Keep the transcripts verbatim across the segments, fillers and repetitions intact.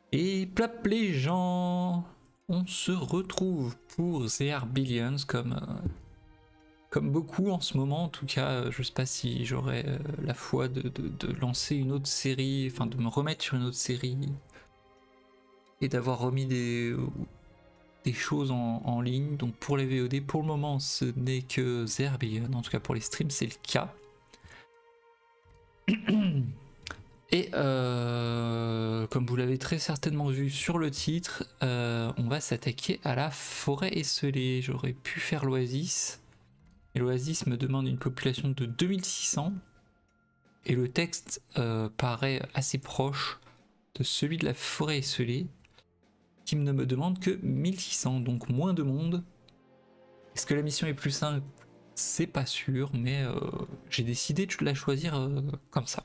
Et plap les gens, on se retrouve pour The Billions comme, euh, comme beaucoup en ce moment. En tout cas, euh, je sais pas si j'aurai euh, la foi de, de, de lancer une autre série, enfin de me remettre sur une autre série et d'avoir remis des, des choses en, en ligne. Donc pour les V O D, pour le moment, ce n'est que The Billions. En tout cas pour les streams, c'est le cas. Et euh, comme vous l'avez très certainement vu sur le titre, euh, on va s'attaquer à la forêt esselée. J'aurais pu faire l'Oasis, et l'Oasis me demande une population de deux mille six cents, et le texte euh, paraît assez proche de celui de la forêt esselée, qui ne me demande que mille six cents, donc moins de monde. Est-ce que la mission est plus simple? C'est pas sûr, mais euh, j'ai décidé de la choisir euh, comme ça.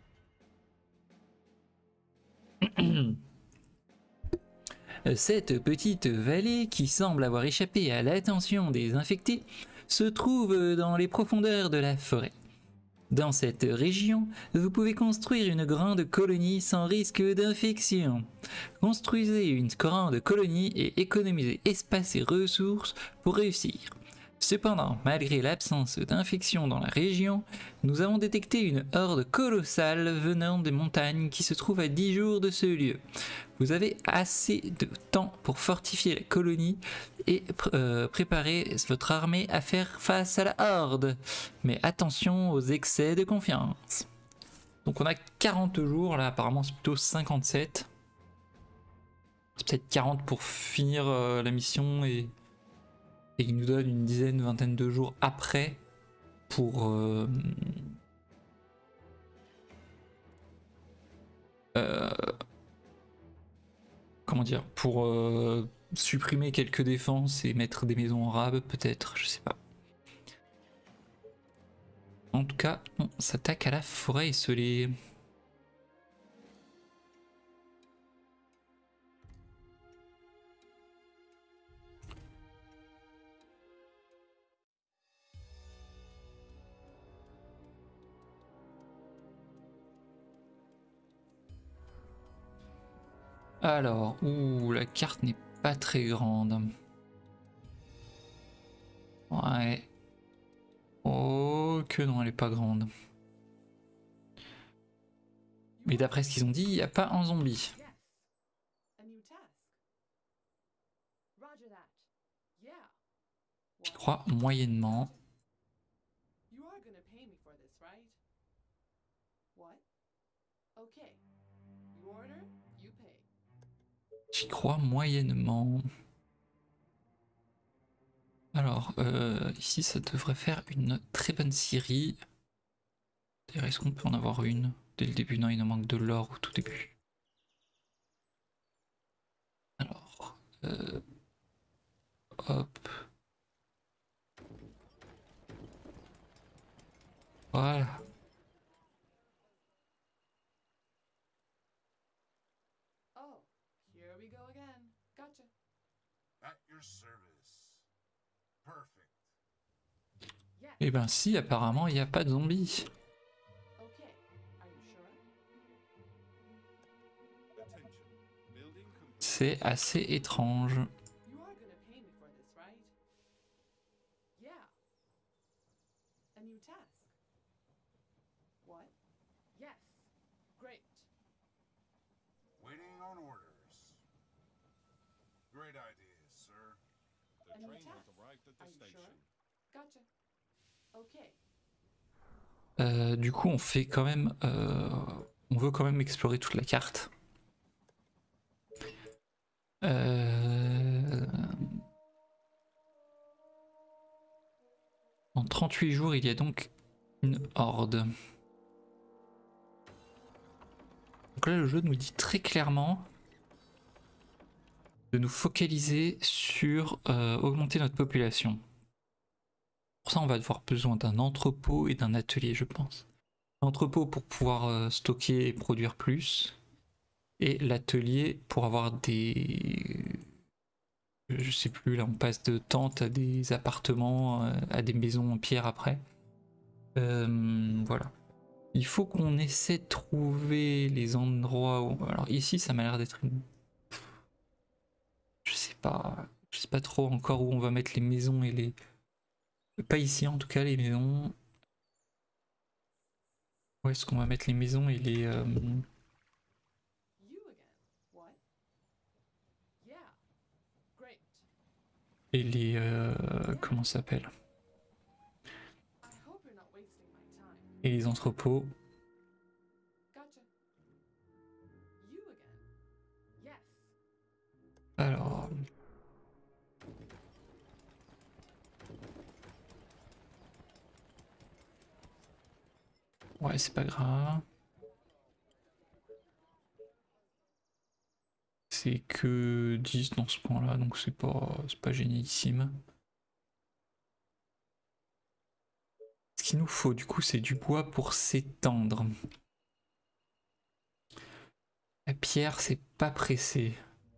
Cette petite vallée, qui semble avoir échappé à l'attention des infectés, se trouve dans les profondeurs de la forêt. Dans cette région, vous pouvez construire une grande colonie sans risque d'infection. Construisez une grande colonie et économisez espace et ressources pour réussir. Cependant, malgré l'absence d'infection dans la région, nous avons détecté une horde colossale venant des montagnes qui se trouve à dix jours de ce lieu. Vous avez assez de temps pour fortifier la colonie et euh, préparer votre armée à faire face à la horde. Mais attention aux excès de confiance. Donc on a quarante jours, là apparemment c'est plutôt cinquante-sept. C'est peut-être quarante pour finir euh, la mission et, et il nous donne une dizaine, vingtaine de jours après pour... Euh, euh, comment dire, pour euh, supprimer quelques défenses et mettre des maisons en rab, peut-être, je sais pas. En tout cas, on s'attaque à la forêt esselée. Alors, ouh, la carte n'est pas très grande. Ouais. Oh, que non, elle est pas grande. Mais d'après ce qu'ils ont dit, il n'y a pas un zombie. Je crois moyennement. J'y crois moyennement. Alors, euh, ici, ça devrait faire une très bonne scierie. D'ailleurs, est-ce qu'on peut en avoir une dès le début? Non, il nous manque de l'or au tout début. Alors, euh, hop. Voilà. Et ben si, apparemment, il n'y a pas de zombies. C'est assez étrange. Euh, du coup, on fait quand même, euh, on veut quand même explorer toute la carte. Euh... En trente-huit jours, il y a donc une horde. Donc là, le jeu nous dit très clairement de nous focaliser sur euh, augmenter notre population. Pour ça, on va avoir besoin d'un entrepôt et d'un atelier, je pense. L'entrepôt pour pouvoir euh, stocker et produire plus, et l'atelier pour avoir des... Je sais plus, là on passe de tentes à des appartements, euh, à des maisons en pierre après. Euh, voilà. Il faut qu'on essaie de trouver les endroits où... Alors ici ça m'a l'air d'être une pas, je sais pas trop encore où on va mettre les maisons et les... Pas ici en tout cas les maisons. Où est-ce qu'on va mettre les maisons et les... Euh... Et les... Euh... Comment ça s'appelle? Et les entrepôts. Alors... Ouais, c'est pas grave. C'est que dix dans ce point-là, donc c'est pas, c'est pas génialissime. Ce qu'il nous faut, du coup, c'est du bois pour s'étendre. La pierre, c'est pas pressé.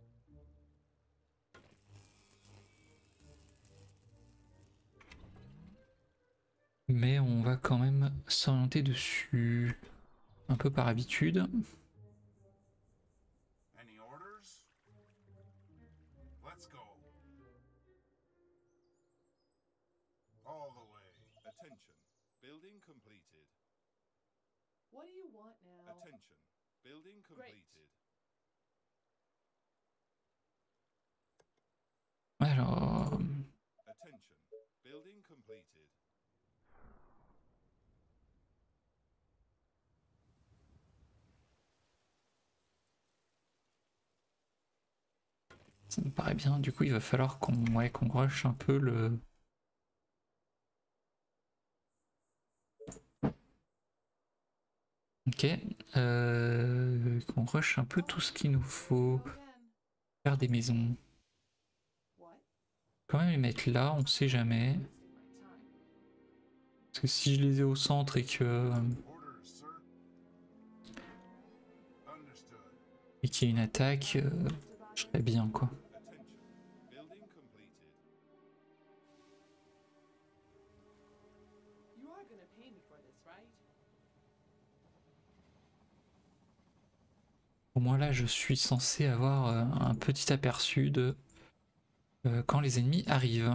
Mais on va quand même s'orienter dessus. Un peu par habitude. Alors... Ça me paraît bien, du coup il va falloir qu'on ouais, qu'on rush un peu le... Ok, euh, qu'on rush un peu tout ce qu'il nous faut. Faire des maisons. Quand même les mettre là, on sait jamais. Parce que si je les ai au centre et que... Et qu'il y ait une attaque, euh, je serais bien quoi. Au moins là, je suis censé avoir euh, un petit aperçu de euh, quand les ennemis arrivent.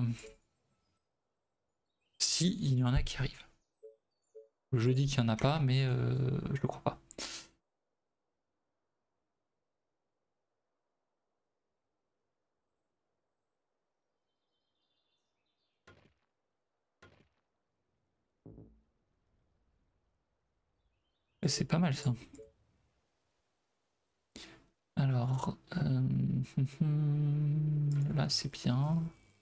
Si il y en a qui arrivent. Je dis qu'il n'y en a pas, mais euh, je le crois pas. C'est pas mal ça. Alors, euh, là c'est bien.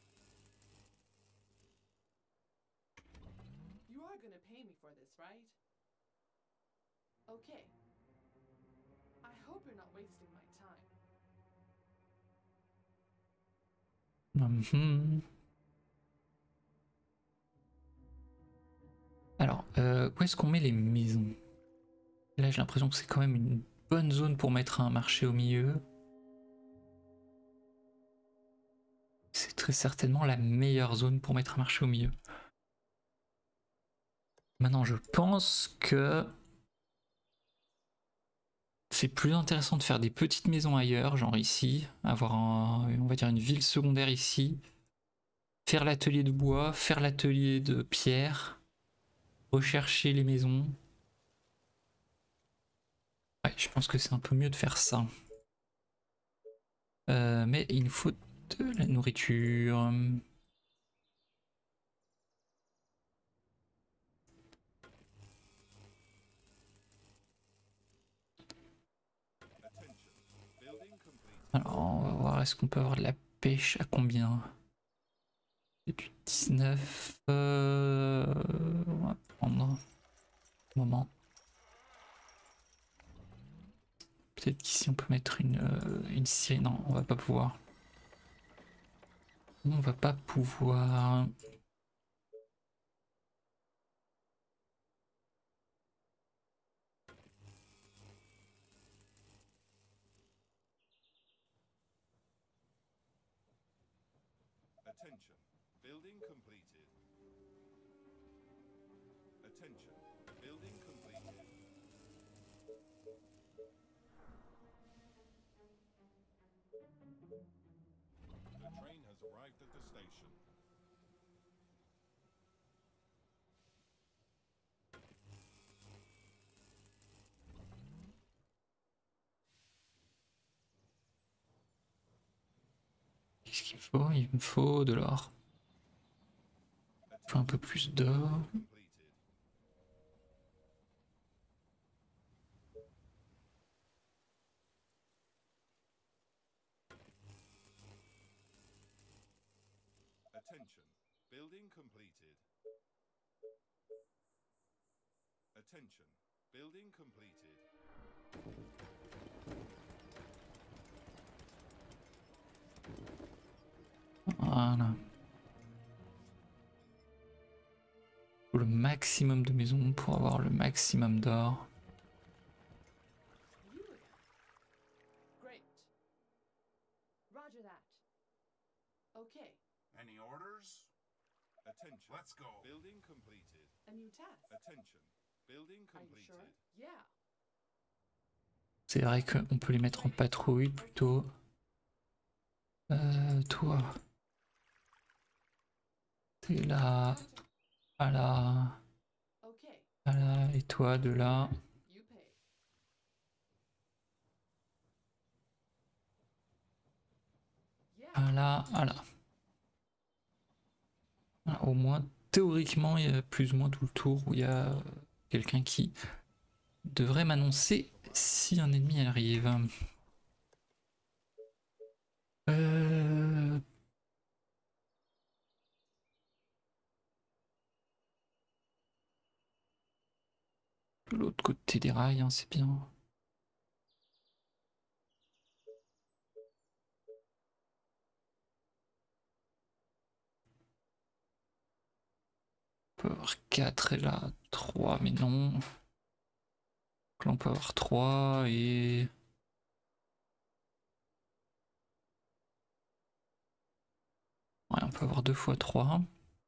Mmh. Alors, euh, où est-ce qu'on met les maisons? Là j'ai l'impression que c'est quand même une bonne zone pour mettre un marché au milieu. C'est très certainement la meilleure zone pour mettre un marché au milieu. Maintenant je pense que c'est plus intéressant de faire des petites maisons ailleurs, genre ici, avoir un, on va dire une ville secondaire ici, faire l'atelier de bois, faire l'atelier de pierre, rechercher les maisons. Ouais, je pense que c'est un peu mieux de faire ça. Euh, mais il nous faut de la nourriture. Alors, on va voir, est-ce qu'on peut avoir de la pêche à combien? C'est du dix-neuf. Euh... On va prendre un moment. Peut-être qu'ici on peut mettre une, euh, une scierie. Non, on va pas pouvoir. On va pas pouvoir. Qu'est-ce qu'il me faut? Il me faut de l'or. Il faut un peu plus d'or. Attention, building completed. Attention, building completed. Voilà. Faut le maximum de maisons pour avoir le maximum d'or. Great. Roger that. Okay. Any orders? Attention. Let's go. Building completed. A new task. Attention. Building Are you sure? completed. Yeah. C'est vrai qu'on peut les mettre en patrouille plutôt. Euh, toi. T'es là. Voilà. Okay. Voilà. Et toi de là. You pay. Yeah. Voilà. Voilà. Voilà, au moins, théoriquement, il y a plus ou moins tout le tour où il y a quelqu'un qui devrait m'annoncer si un ennemi arrive. Euh... De l'autre côté des rails, hein, c'est bien. On peut avoir quatre et là trois, mais non. Donc là on peut avoir trois et... Ouais, on peut avoir deux fois trois.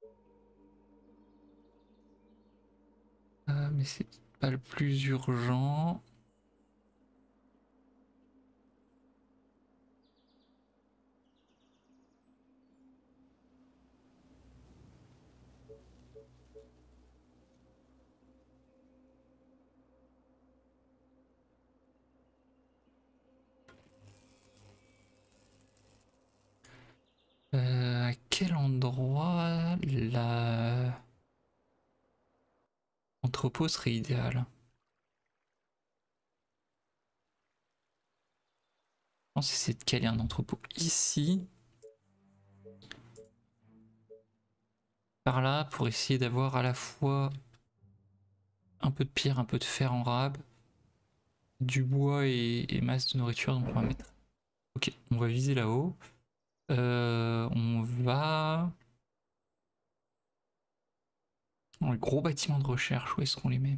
Euh, mais c'est pas le plus urgent. Euh, à quel endroit la... entrepôt serait idéal? Je pense essayer de caler un entrepôt ici. Par là, pour essayer d'avoir à la fois un peu de pierre, un peu de fer en rab, du bois et, et masse de nourriture. Donc on va mettre... Ok, on va viser là-haut. Euh, on va... Dans le gros bâtiment de recherche, où est-ce qu'on les met?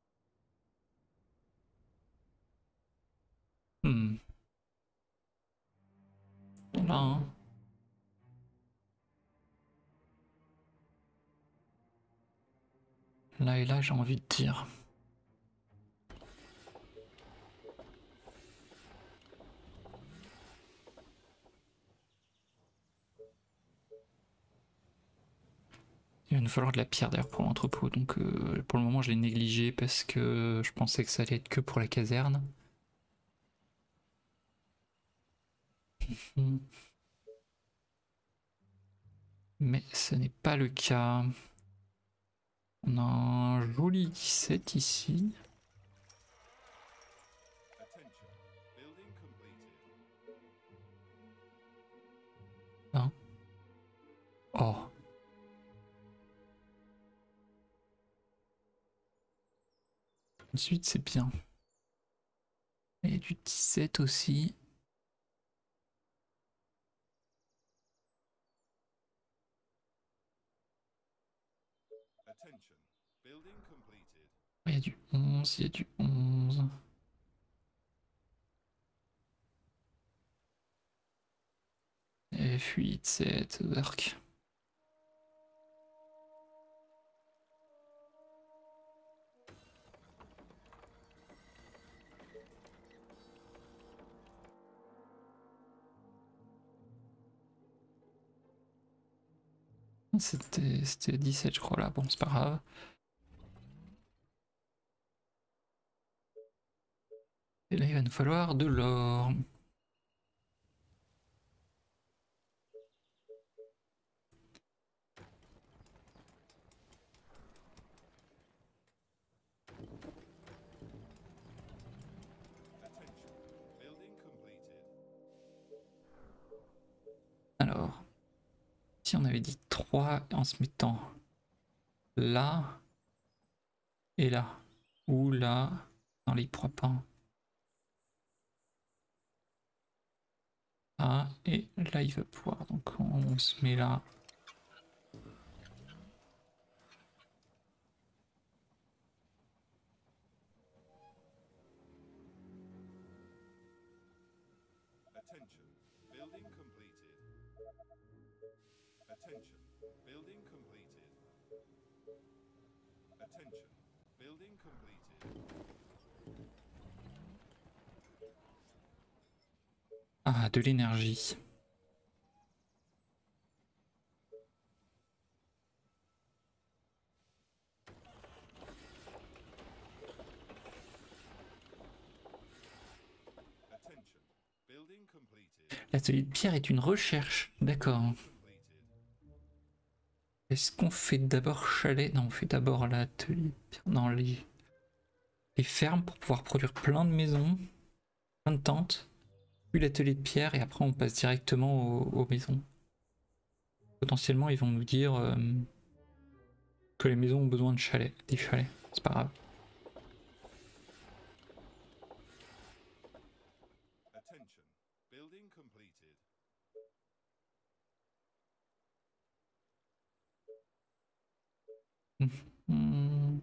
Hmm. Là, hein. Là et là, j'ai envie de dire. Il va nous falloir de la pierre d'ailleurs pour l'entrepôt, donc euh, pour le moment je l'ai négligé parce que je pensais que ça allait être que pour la caserne. Mais ce n'est pas le cas. On a un joli dix-sept ici. Attention, building completed. Hein? Oh. dix-huit c'est bien. Et du dix-sept aussi. Attention, building completed. Il y a du onze, il y a du onze. F huit, sept, arc. C'était c'était dix-sept je crois là, bon c'est pas grave. Et là il va nous falloir de l'or. Alors, si on avait dit trois en se mettant là et là, ou là, dans les trois pans. Ah, et là il va pouvoir, donc on se met là. Attention, building completed. Attention, building completed. Attention, building completed. Ah, de l'énergie. Attention, building completed. L'atelier de pierre est une recherche, d'accord. Completed. Est-ce qu'on fait d'abord chalet? Non, on fait d'abord l'atelier de pierre. Non, les... les fermes pour pouvoir produire plein de maisons, plein de tentes. Puis l'atelier de pierre et après on passe directement aux, aux maisons. Potentiellement ils vont nous dire euh, que les maisons ont besoin de chalets, des chalets, c'est pas grave. Attention, building completed. Hmm.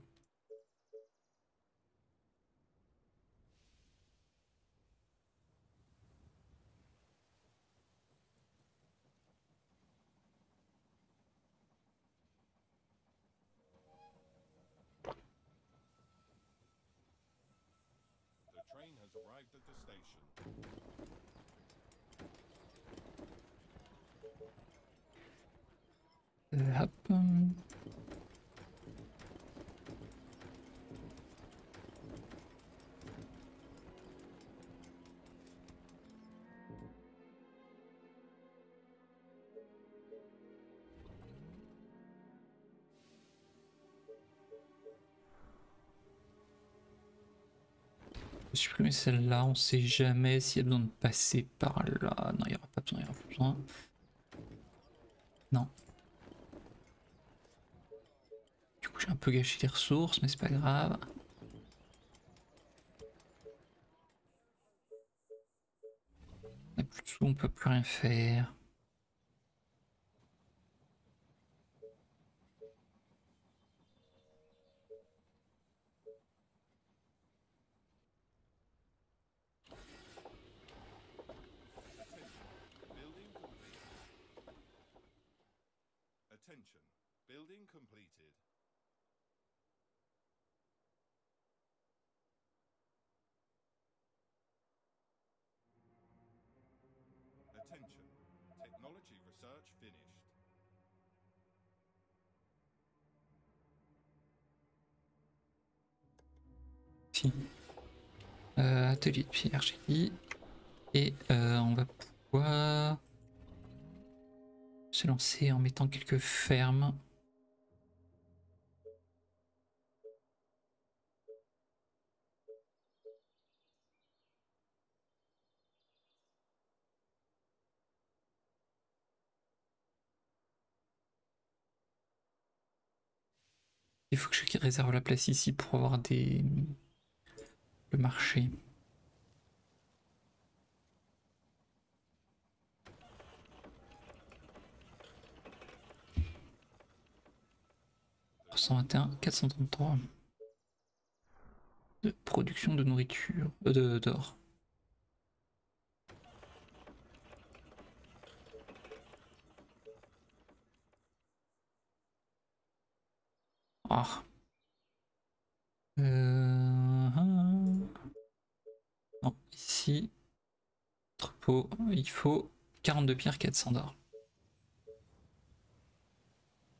The train has arrived at the station. Euh, hop. hum. Supprimer celle-là, on sait jamais s'il y a besoin de passer par là. Non, il n'y aura pas besoin, il n'y aura pas besoin. Non. Du coup, j'ai un peu gâché les ressources, mais c'est pas grave. On n'a plus de sous, on peut plus rien faire. Building completed. Attention, building completed. Attention, technology research finished. Si. Euh, atelier de pierre, j'ai dit. Et euh, on va pouvoir se lancer en mettant quelques fermes. Il faut que je réserve la place ici pour avoir des... le marché. trois cent vingt et un, quatre cent trente-trois. De production de nourriture, euh, de d'or. Ah. Euh... Non, ici, entrepôt, il faut quarante-deux pierres, quatre cents d'or.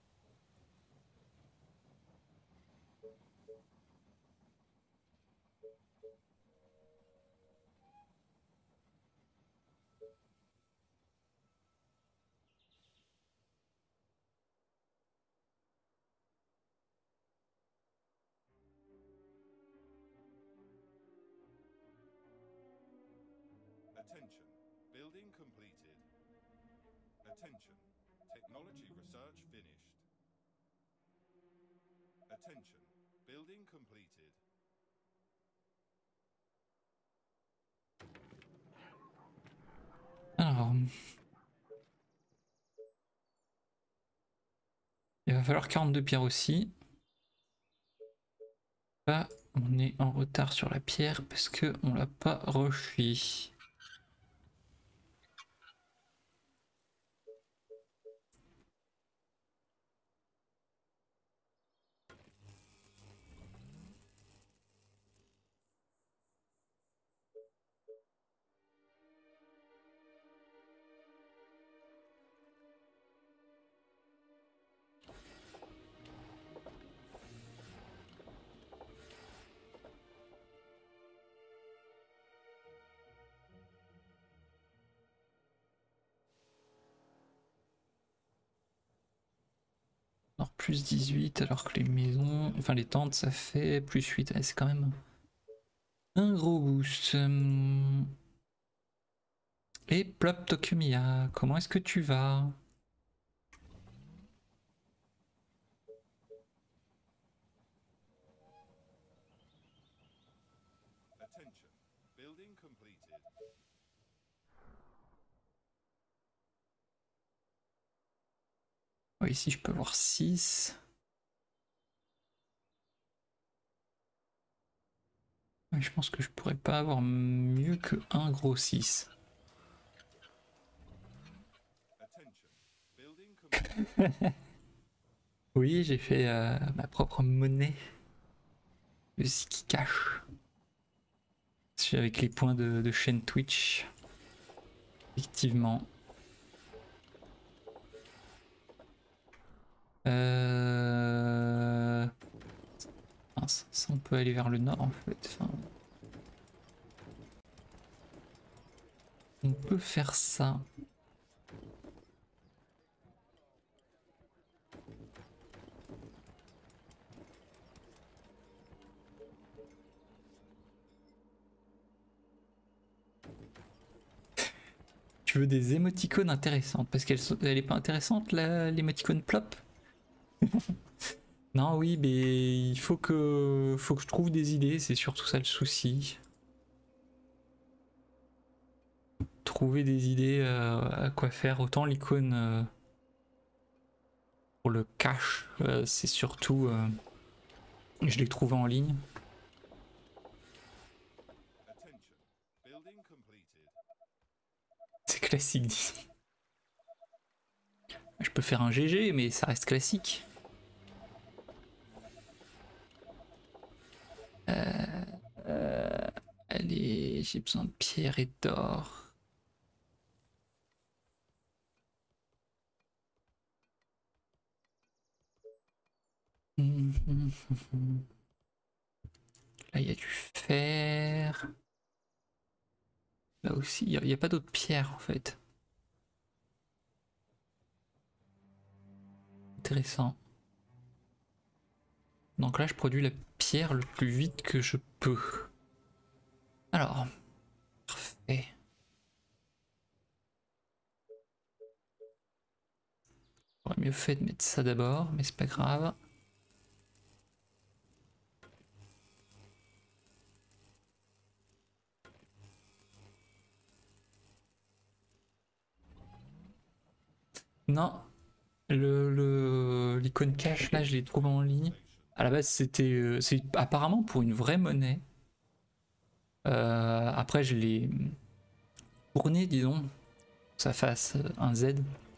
Attention. Building completed. Attention. Technology research finished. Attention. Building completed. Alors, il va falloir quarante-deux pierres aussi. Là, on est en retard sur la pierre parce que on l'a pas rushé. Alors plus dix-huit alors que les maisons, enfin les tentes ça fait plus huit, ah, c'est quand même un gros boost. Et Plop Tokumiya, comment est-ce que tu vas? Attention. Building completed. Ouais, ici je peux avoir six. Ouais, je pense que je pourrais pas avoir mieux que un gros six. Attention. Building completed. Oui, j'ai fait euh, ma propre monnaie. Le Ziki Cash. Je suis avec les points de, de chaîne Twitch. Effectivement. Euh... Mince, ça on peut aller vers le nord en fait. Enfin... On peut faire ça. Tu veux des émoticônes intéressantes parce qu'elle elle est pas intéressante l'émoticône plop. Non oui mais il faut que faut que je trouve des idées, c'est surtout ça le souci. Trouver des idées euh, à quoi faire. Autant l'icône euh, pour le cache, euh, c'est surtout euh, je l'ai trouvé en ligne. Attention. Building completed. C'est classique disons. Je peux faire un G G mais ça reste classique. Euh, euh, allez, j'ai besoin de pierre et d'or. Là, il y a du fer. Là aussi, il n'y a, a pas d'autres pierres en fait. Intéressant. Donc là, je produis la pierre le plus vite que je peux. Alors, parfait. J'aurais mieux fait de mettre ça d'abord, mais c'est pas grave. Non, le l'icône cache là, je l'ai trouvé en ligne. À la base, c'était euh, c'est apparemment pour une vraie monnaie. Euh, après, je l'ai tourné, disons, que ça fasse un Z.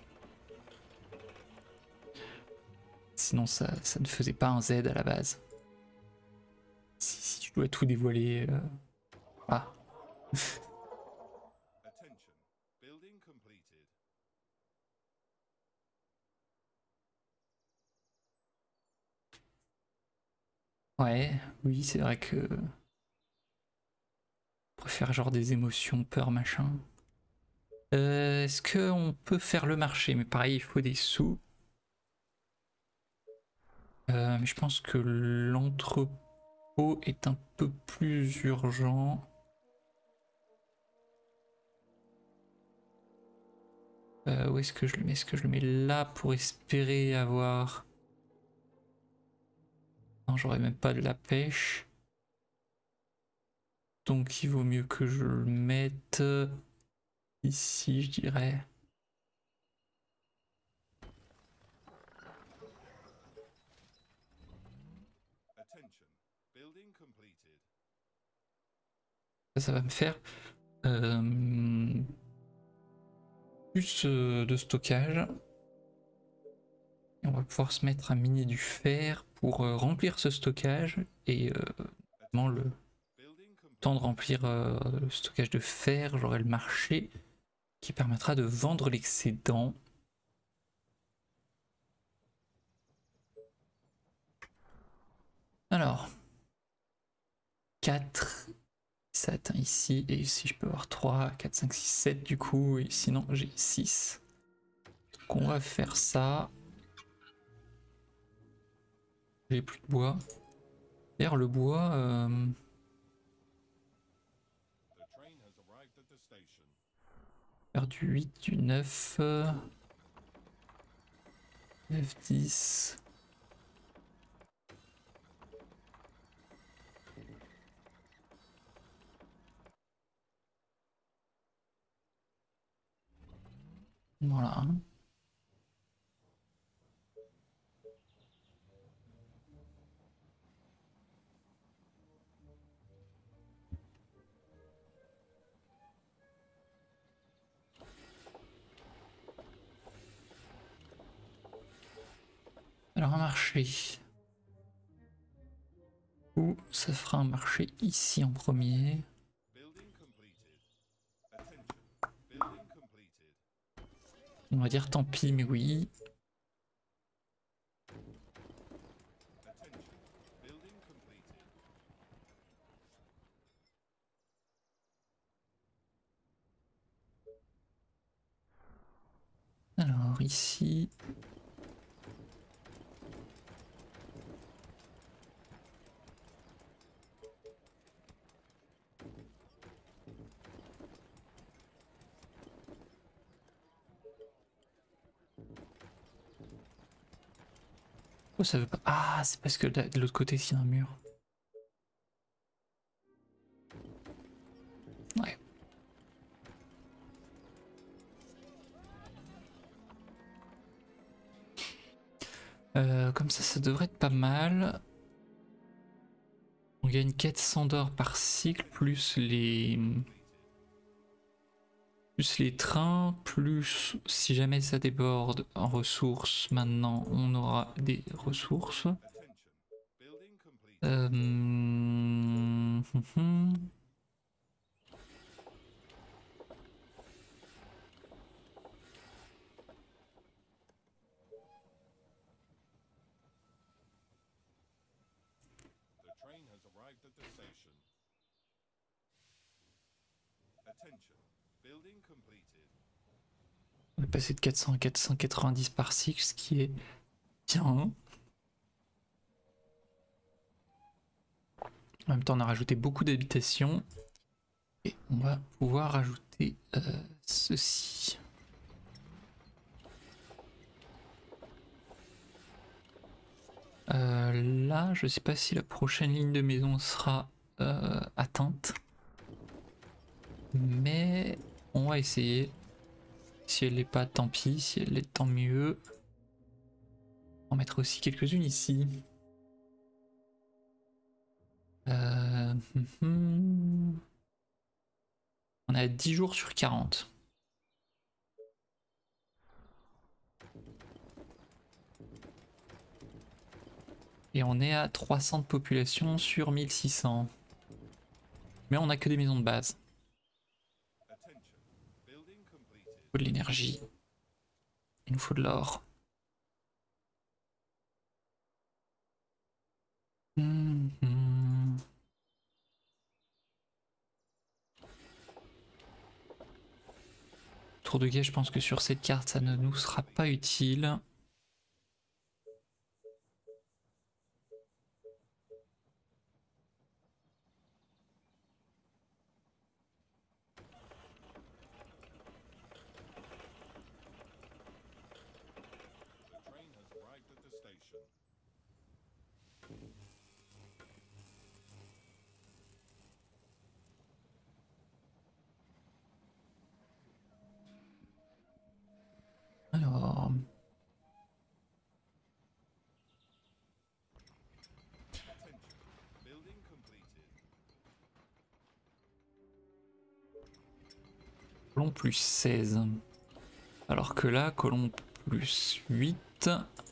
Sinon, ça, ça ne faisait pas un Z à la base. Si, si tu dois tout dévoiler. Euh... Ah. Attention. Building completed. Ouais, oui, c'est vrai que. Je préfère genre des émotions, peur, machin. Euh, Est-ce qu'on peut faire le marché? Mais pareil, il faut des sous. Euh, mais je pense que l'entrepôt est un peu plus urgent. Euh, où est-ce que je le mets? Est-ce que je le mets là pour espérer avoir... Non, j'aurais même pas de la pêche. Donc il vaut mieux que je le mette ici, je dirais. Attention. Building completed. Ça, ça va me faire euh, plus euh, de stockage. Et on va pouvoir se mettre à miner du fer pour euh, remplir ce stockage et euh, vraiment le Building complete. temps de remplir euh, le stockage de fer, j'aurai le marché qui permettra de vendre l'excédent. Alors, quatre, ça atteint ici, et ici je peux avoir trois, quatre, cinq, six, sept du coup, et sinon j'ai six. Donc on va faire ça. J'ai plus de bois. D'ailleurs le bois... Euh... The train has arrived at the station. faire du huit, du neuf, euh, neuf, dix. Voilà. Alors un marché. Ou ça fera un marché ici en premier. Building completed. Attention. Building completed. On va dire tant pis, mais oui. Attention. Building completed. Alors ici. Oh, ça veut pas. Ah, c'est parce que de l'autre côté, il y a un mur. Ouais. Euh, comme ça, ça devrait être pas mal. On gagne quatre cents d'or par cycle, plus les... plus les trains, plus si jamais ça déborde en ressources, maintenant on aura des ressources. Attention. Building completed. Euh... hum, hum. The train has arrived at the station. Attention. Building completed. On est passé de quatre cents à quatre cent quatre-vingt-dix par cycle, ce qui est bien. En même temps, on a rajouté beaucoup d'habitations. Et on va pouvoir rajouter euh, ceci. Euh, là, je sais pas si la prochaine ligne de maison sera euh, atteinte. Mais on va essayer. Si elle l'est pas, tant pis. Si elle l'est, tant mieux. On va mettre aussi quelques-unes ici. Euh... hum, hum. On a dix jours sur quarante. Et on est à trois cents de population sur mille six cents. Mais on a que des maisons de base. Attention. Building completed. Il faut de l'énergie. Il nous faut de l'or. Hum, hum. Tour de guet, je pense que sur cette carte, ça ne nous sera pas utile. Colon plus seize. Alors que là, colon plus huit.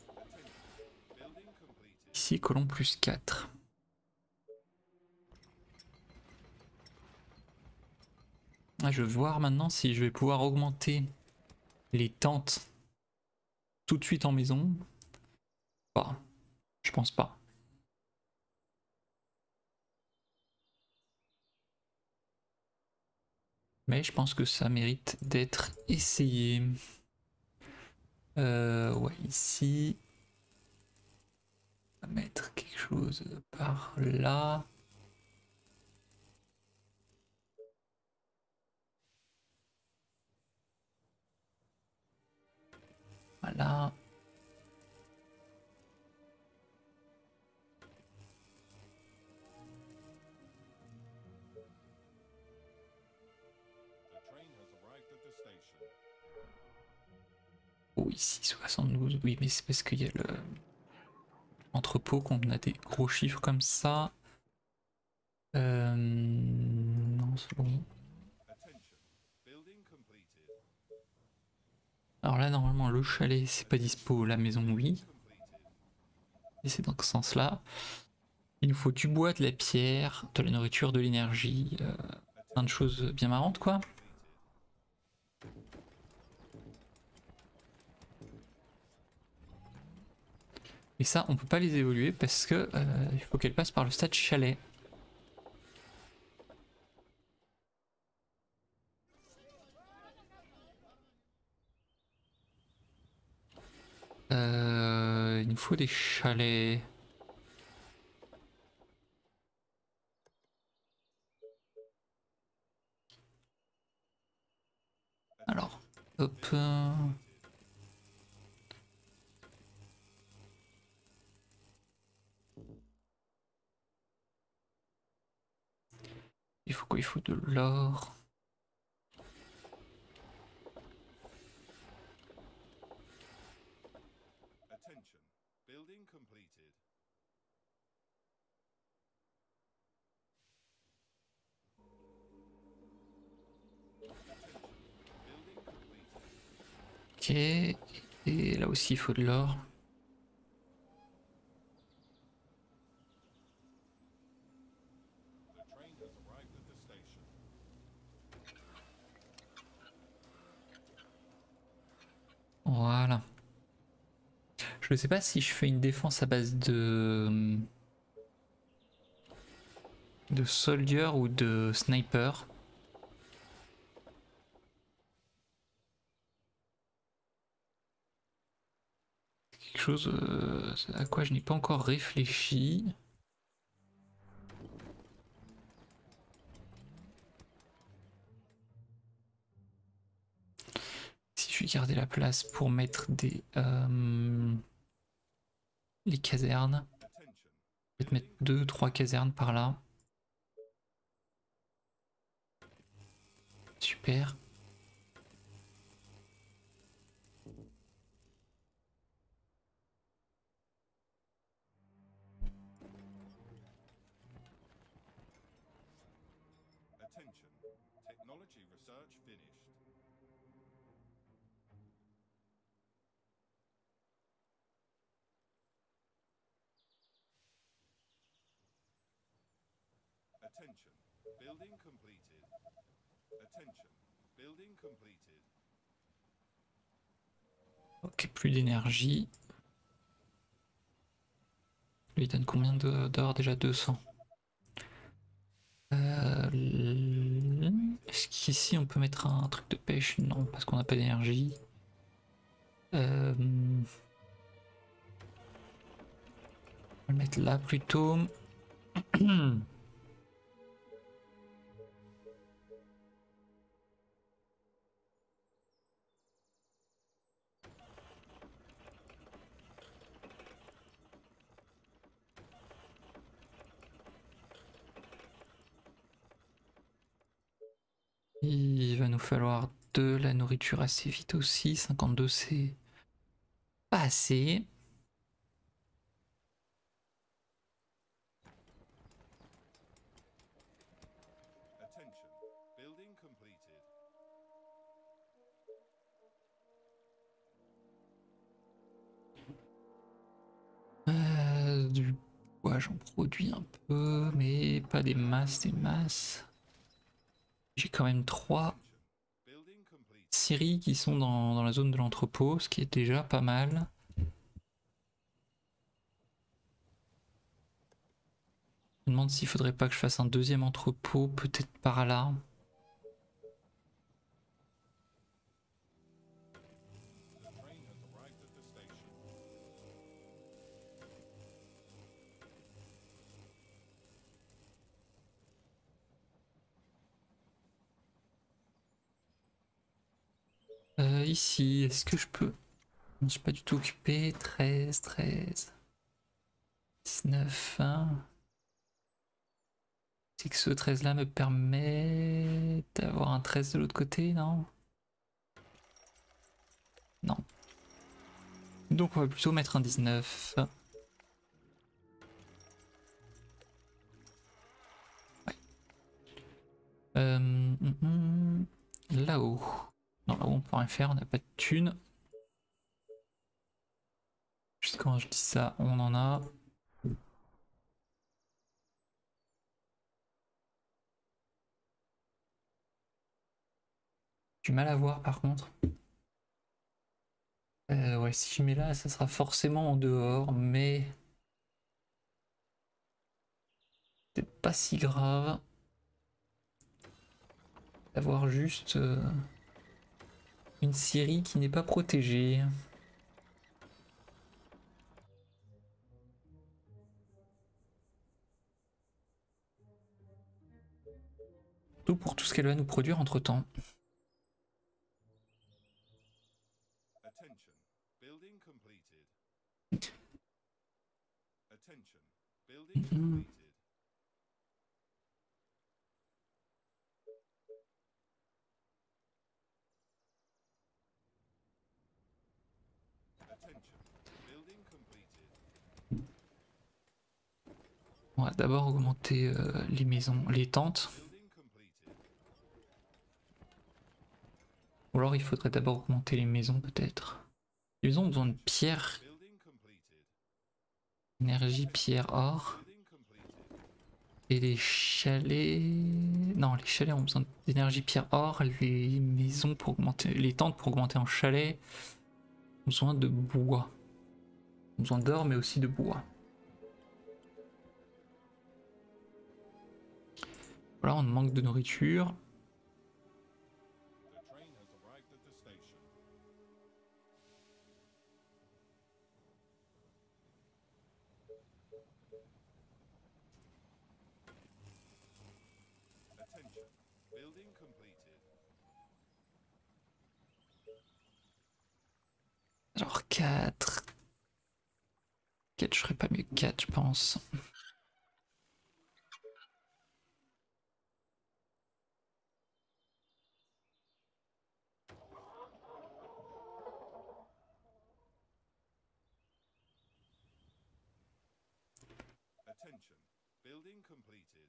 Ici, colon plus quatre. Ah, je vais voir maintenant si je vais pouvoir augmenter les tentes tout de suite en maison. Bah, je pense pas. Mais je pense que ça mérite d'être essayé. Euh, ouais, ici. On va mettre quelque chose par là. Voilà. Oh, ici soixante-douze. Oui, mais c'est parce qu'il y a le entrepôt qu'on a des gros chiffres comme ça. Euh... Non, c'est bon. Alors là, normalement, le chalet, c'est pas dispo. La maison, oui. Et c'est dans ce sens-là. Il nous faut du bois, de la pierre, de la nourriture, de l'énergie. Euh, plein de choses bien marrantes, quoi. Et ça, on peut pas les évoluer parce que euh, il faut qu'elles passent par le stade chalet. Euh, il nous faut des chalets. Alors, hop. euh, Il faut quoi? Il faut de l'or. Attention. Building completed. Ok. Et là aussi, il faut de l'or. The train has arrived at the station. Voilà. Je ne sais pas si je fais une défense à base de de soldier ou de sniper. Quelque chose euh, à quoi je n'ai pas encore réfléchi. Si je vais garder la place pour mettre des euh, les casernes. Attention. Je vais te mettre deux, trois casernes par là. Super. Attention. Technology research finished. Attention. Building completed. Attention. Building completed. Ok, plus d'énergie. Lui donne combien d'or? Déjà deux cents. Euh, Est-ce qu'ici on peut mettre un truc de pêche? Non, parce qu'on n'a pas d'énergie. Euh, On va le mettre là plutôt. Il va nous falloir de la nourriture assez vite aussi. cinquante-deux, c'est pas assez. Attention. Building completed. bois, j'en produis un peu, mais pas des masses, des masses. J'ai quand même trois Building completed. scieries qui sont dans, dans la zone de l'entrepôt, ce qui est déjà pas mal. Je me demande s'il faudrait pas que je fasse un deuxième entrepôt, peut-être par là. The train has arrived at the station. Euh, ici, est-ce que je peux... Je suis pas du tout occupé. treize, treize, dix-neuf, hein. C'est que ce treize là me permet d'avoir un treize de l'autre côté, non? Non. Donc on va plutôt mettre un dix-neuf. Ouais. Euh, hum, hum, là-haut. Non, là-haut on peut rien faire, on n'a pas de thunes. Juste quand je dis ça, on en a. Du mal à voir par contre. Euh, ouais, si je mets là, ça sera forcément en dehors, mais c'est pas si grave d'avoir juste euh, une scierie qui n'est pas protégée. Tout pour tout ce qu'elle va nous produire entre temps. Attention. Building completed. Attention. Building Mhm. completed. Attention. Building completed. On va d'abord augmenter euh, les maisons, les tentes. Building completed. Ou alors il faudrait d'abord augmenter les maisons peut-être. Les maisons ont besoin de pierre, Building completed. énergie, pierre, or. Building completed. Et les chalets... Non, les chalets ont besoin d'énergie, pierre, or. Les maisons pour augmenter... Les tentes pour augmenter en chalet ont besoin de bois. Ont besoin d'or mais aussi de bois. Voilà, on manque de nourriture. The train has arrived at the station. Attention. Building completed. Alors quatre. quatre, je ferais pas mieux que quatre, je pense. Attention. Building completed.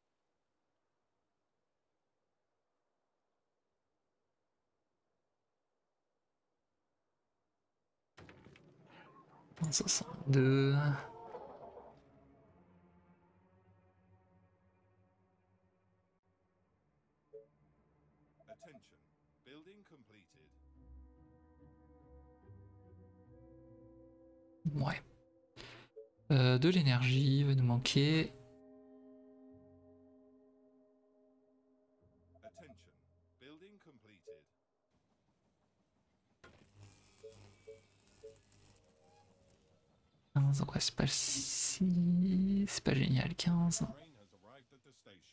soixante-deux. Attention. Building completed. Ouais. Euh, de l'énergie va nous manquer. Attention. Building completed. quinze, ouais, c'est pas si... C'est pas génial, quinze. Train has arrived at the station.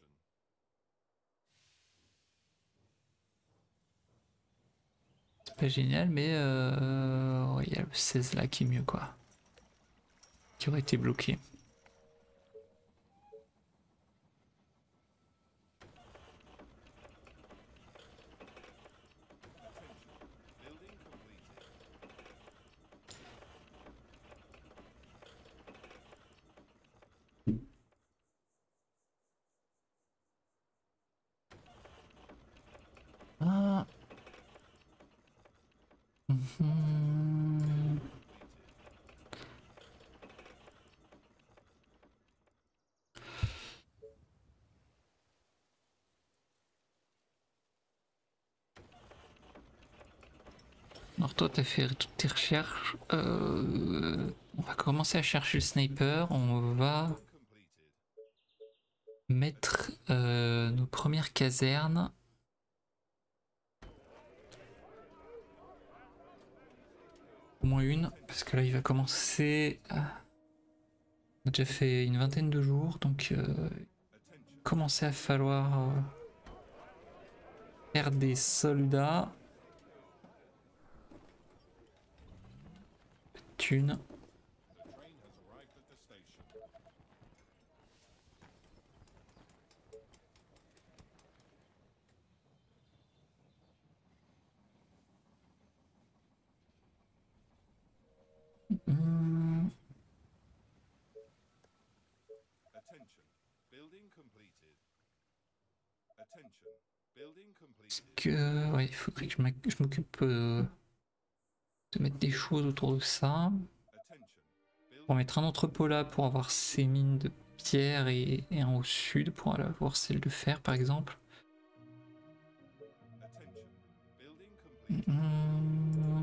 C'est pas génial, mais euh... ouais, il y a le seize là qui est mieux, quoi. Qui aurait été bloqué. Building completed. Ah. Mhm. toi t'as fait toutes tes recherches. Euh, on va commencer à chercher le sniper. On va mettre euh, nos premières casernes. Au moins une, parce que là il va commencer. À... On a déjà fait une vingtaine de jours, donc euh, il commencer à falloir euh, faire des soldats. Thune. Mmh. Parce que ouais, il faudrait que je m'occupe euh, de mettre des choses autour de ça. On va mettre un entrepôt là pour avoir ces mines de pierre et, et un au sud pour aller avoir celle de fer par exemple. Mmh.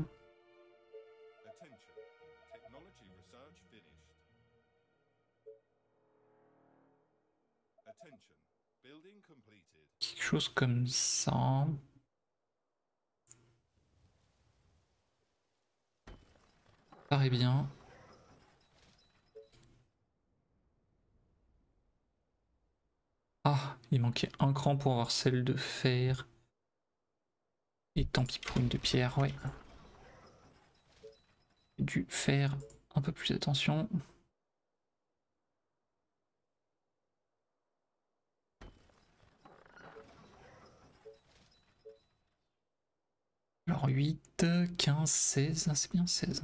Quelque chose comme ça. Paraît bien. Ah, il manquait un cran pour avoir celle de fer. Et tant pis pour une de pierre, ouais. J'ai dû faire un peu plus attention. Alors huit, quinze, seize, c'est bien seize.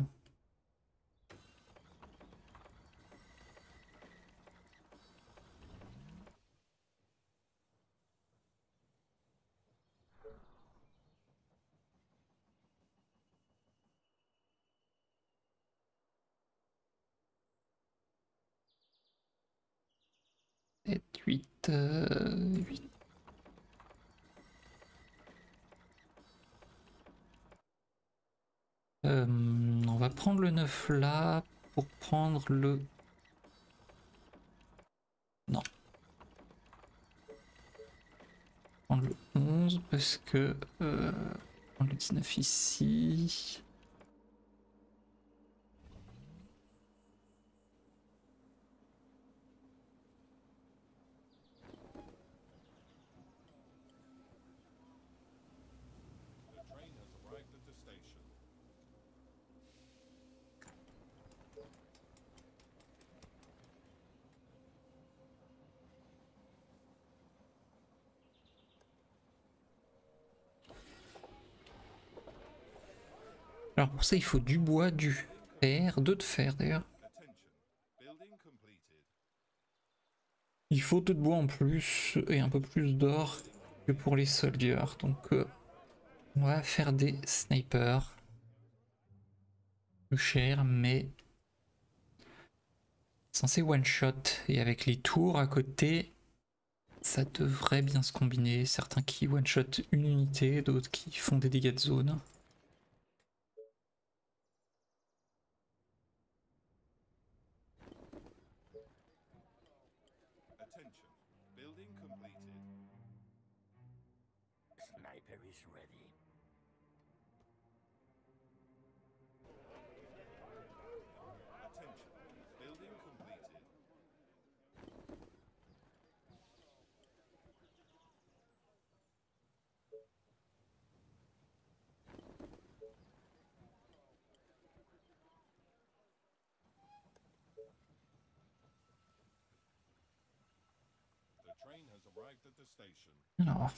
sept, huit, euh, huit. Euh, on va prendre le neuf là pour prendre le... Non. Prendre le onze parce que... Euh, prendre le dix-neuf ici... Alors pour ça il faut du bois, du fer, deux de fer d'ailleurs. Il faut deux de bois en plus et un peu plus d'or que pour les soldiers. Donc euh, on va faire des snipers. Plus cher mais censé one shot. Et avec les tours à côté, ça devrait bien se combiner. Certains qui one shot une unité, d'autres qui font des dégâts de zone. Alors.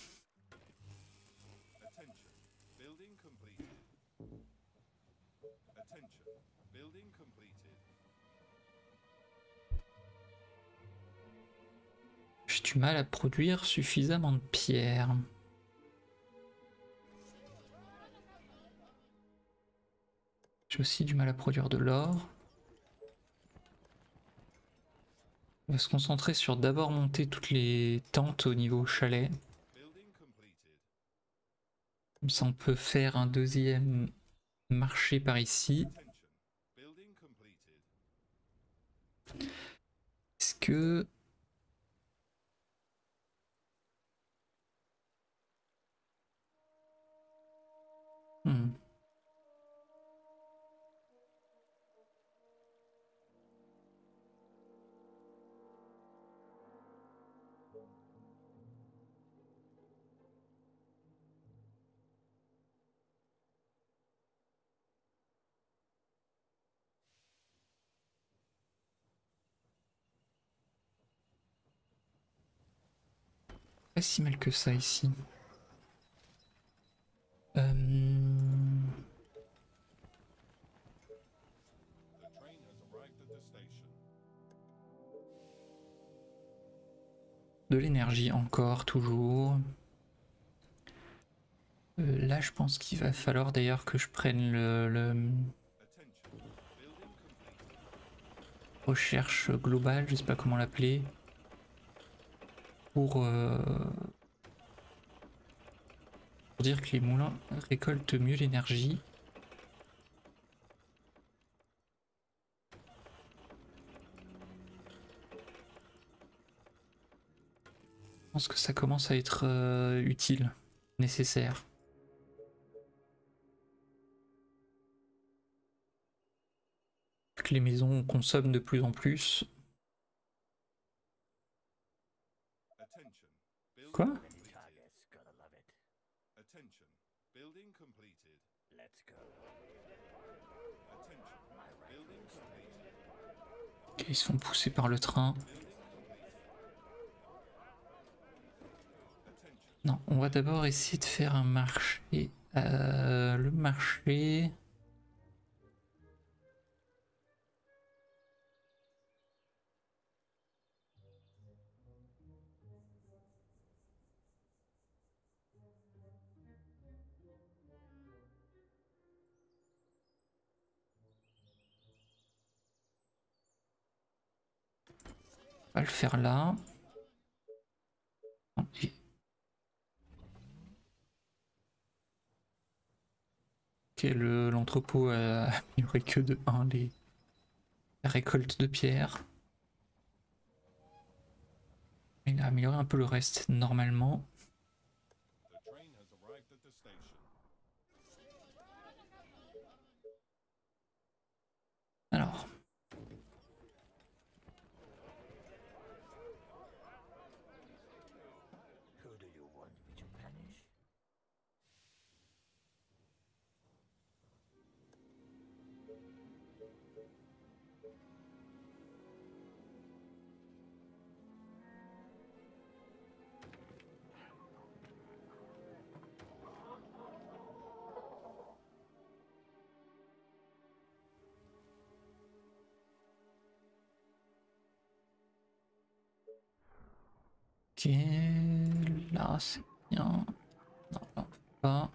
J'ai du mal à produire suffisamment de pierres. J'ai aussi du mal à produire de l'or. On va se concentrer sur d'abord monter toutes les tentes au niveau chalet. Comme ça on peut faire un deuxième marcher par ici. Est-ce que... Hmm. Pas si mal que ça ici. Euh... De l'énergie encore, toujours. Euh, là, je pense qu'il va falloir d'ailleurs que je prenne le, le... recherche globale, je sais pas comment l'appeler, pour, euh... pour dire que les moulins récoltent mieux l'énergie. Je pense que ça commence à être euh, utile, nécessaire. Que les maisons consomment de plus en plus. Quoi? Ok, ils se font pousser par le train. Non, on va d'abord essayer de faire un marché. Euh, le marché... On va le faire là. Ok, le, l'entrepôt a amélioré que de un les la récolte de pierre. Il a amélioré un peu le reste normalement. Alors. Ok, là c'est bien. Non, là on peut pas.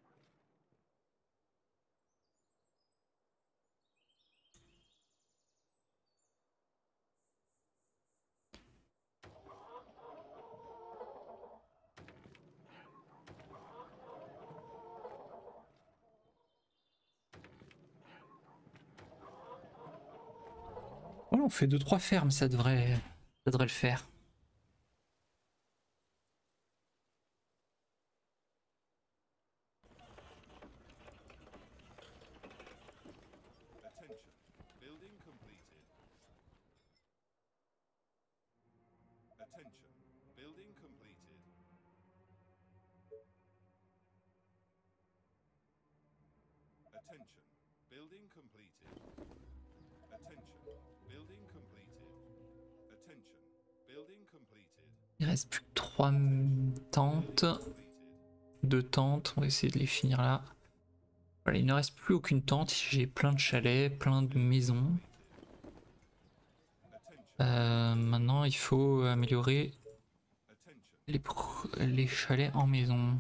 Voilà, on fait deux trois fermes, ça devrait, ça devrait le faire. Il reste plus que trois tentes. Deux tentes, on va essayer de les finir là. Voilà, il ne reste plus aucune tente. J'ai plein de chalets, plein de maisons. Euh, maintenant, il faut améliorer les, les chalets en maison.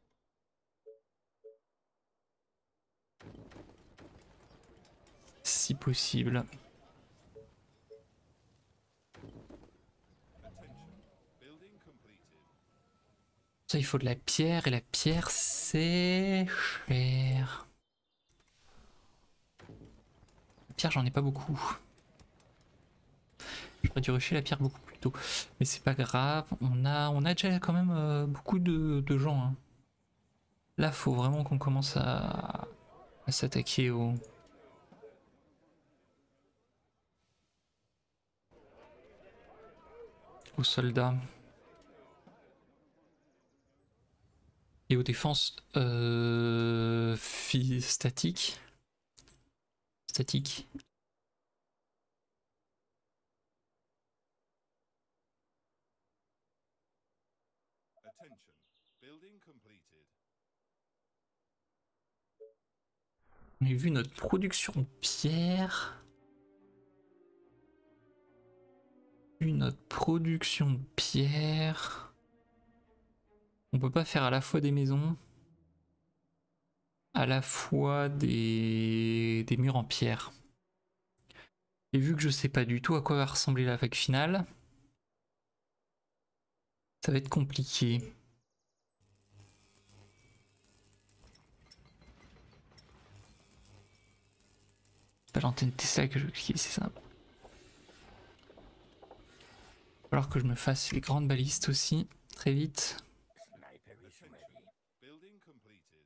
Si possible. Ça, il faut de la pierre, et la pierre, c'est cher. pierre, j'en ai pas beaucoup. J'aurais dû rusher la pierre beaucoup plus tôt. Mais c'est pas grave, on a, on a déjà quand même euh, beaucoup de, de gens. Hein. Là, faut vraiment qu'on commence à, à s'attaquer aux... aux soldats. Et aux défenses euh, statiques. Statique. Attention. Building completed. On a vu notre production de pierre. Vu notre production de pierre. On peut pas faire à la fois des maisons, à la fois des, des murs en pierre. Et vu que je sais pas du tout à quoi va ressembler la vague finale, ça va être compliqué. C'est pas l'antenne Tesla que je veux cliquer, c'est ça. Il va falloir que je me fasse les grandes balistes aussi, très vite. Building completed.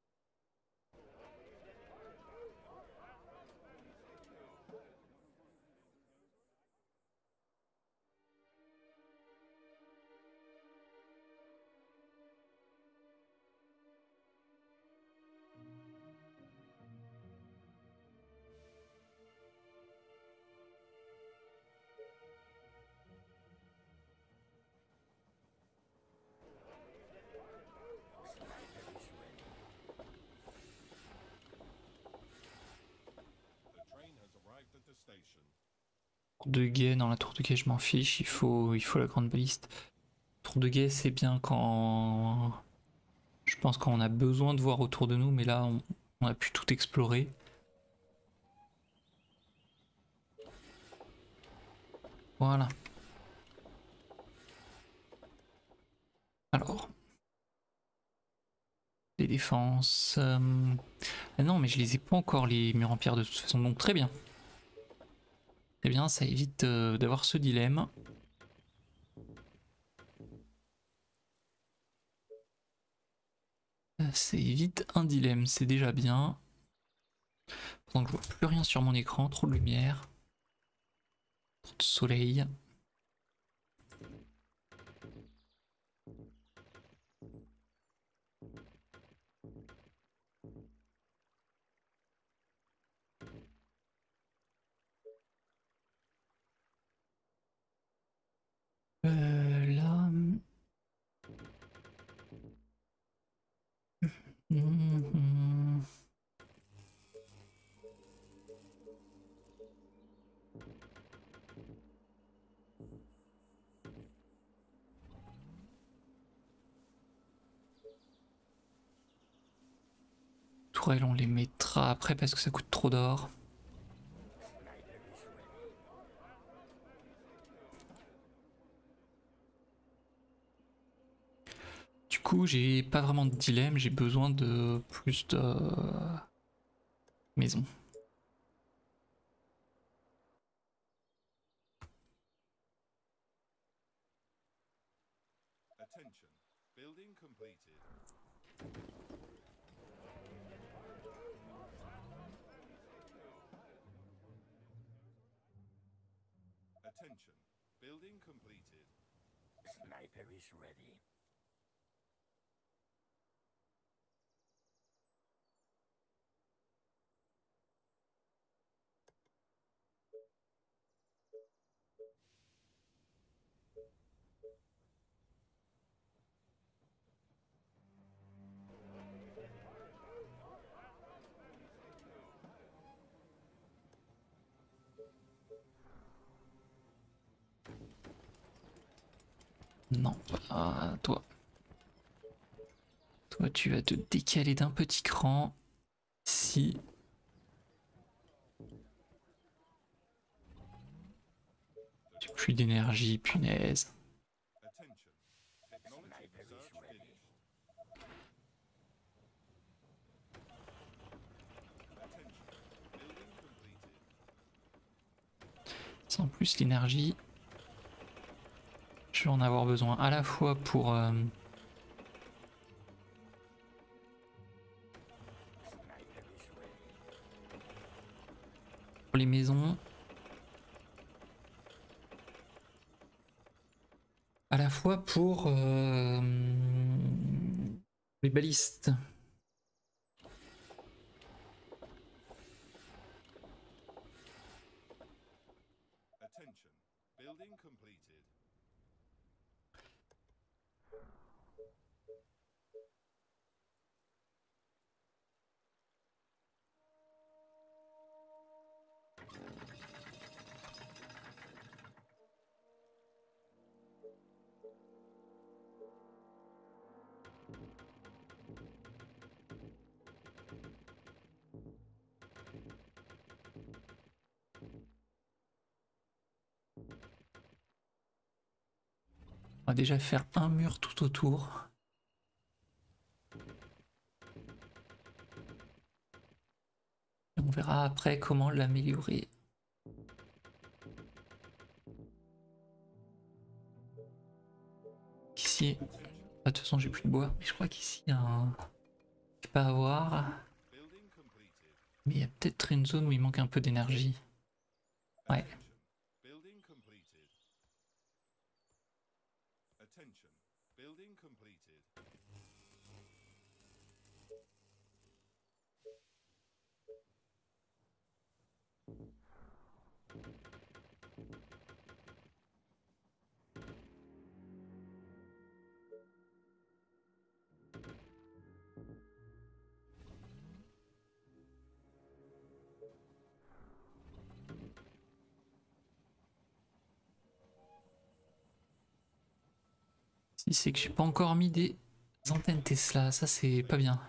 The train has arrived at the station. Tour de guet, dans la tour de guet je m'en fiche, il faut, il faut la grande baliste. Tour de guet c'est bien quand... Je pense qu'on a besoin de voir autour de nous, mais là on, on a pu tout explorer. Voilà. Alors. Les défenses... euh, Ah non mais je les ai pas encore les murs en pierre de toute façon, donc très bien. Très bien, ça évite euh, d'avoir ce dilemme. Ça évite un dilemme, c'est déjà bien. Donc je vois plus rien sur mon écran, trop de lumière. Trop de soleil. Euh, là... Mmh. Tourelles, on les mettra après parce que ça coûte trop d'or. Du coup, j'ai pas vraiment de dilemme, j'ai besoin de plus de maisons. Attention. Building completed. Attention. Building completed. Sniper is ready. Non, pas toi. Toi, tu vas te décaler d'un petit cran. Si. J'ai plus d'énergie, punaise. Attention. Technology research finished. Attention. Building completed. Sans plus l'énergie. Je vais en avoir besoin à la fois pour, euh, pour les maisons, à la fois pour euh, les balistes. Attention. Building completed. On va déjà faire un mur tout autour. Et on verra après comment l'améliorer. Ici, ah, de toute façon j'ai plus de bois, mais je crois qu'ici il y a un... Je peux pas avoir. Building completed. Mais il y a peut-être une zone où il manque un peu d'énergie. Ouais. Attention. Building completed. Attention. Building completed. Si c'est que j'ai pas encore mis des antennes Tesla, ça c'est pas bien.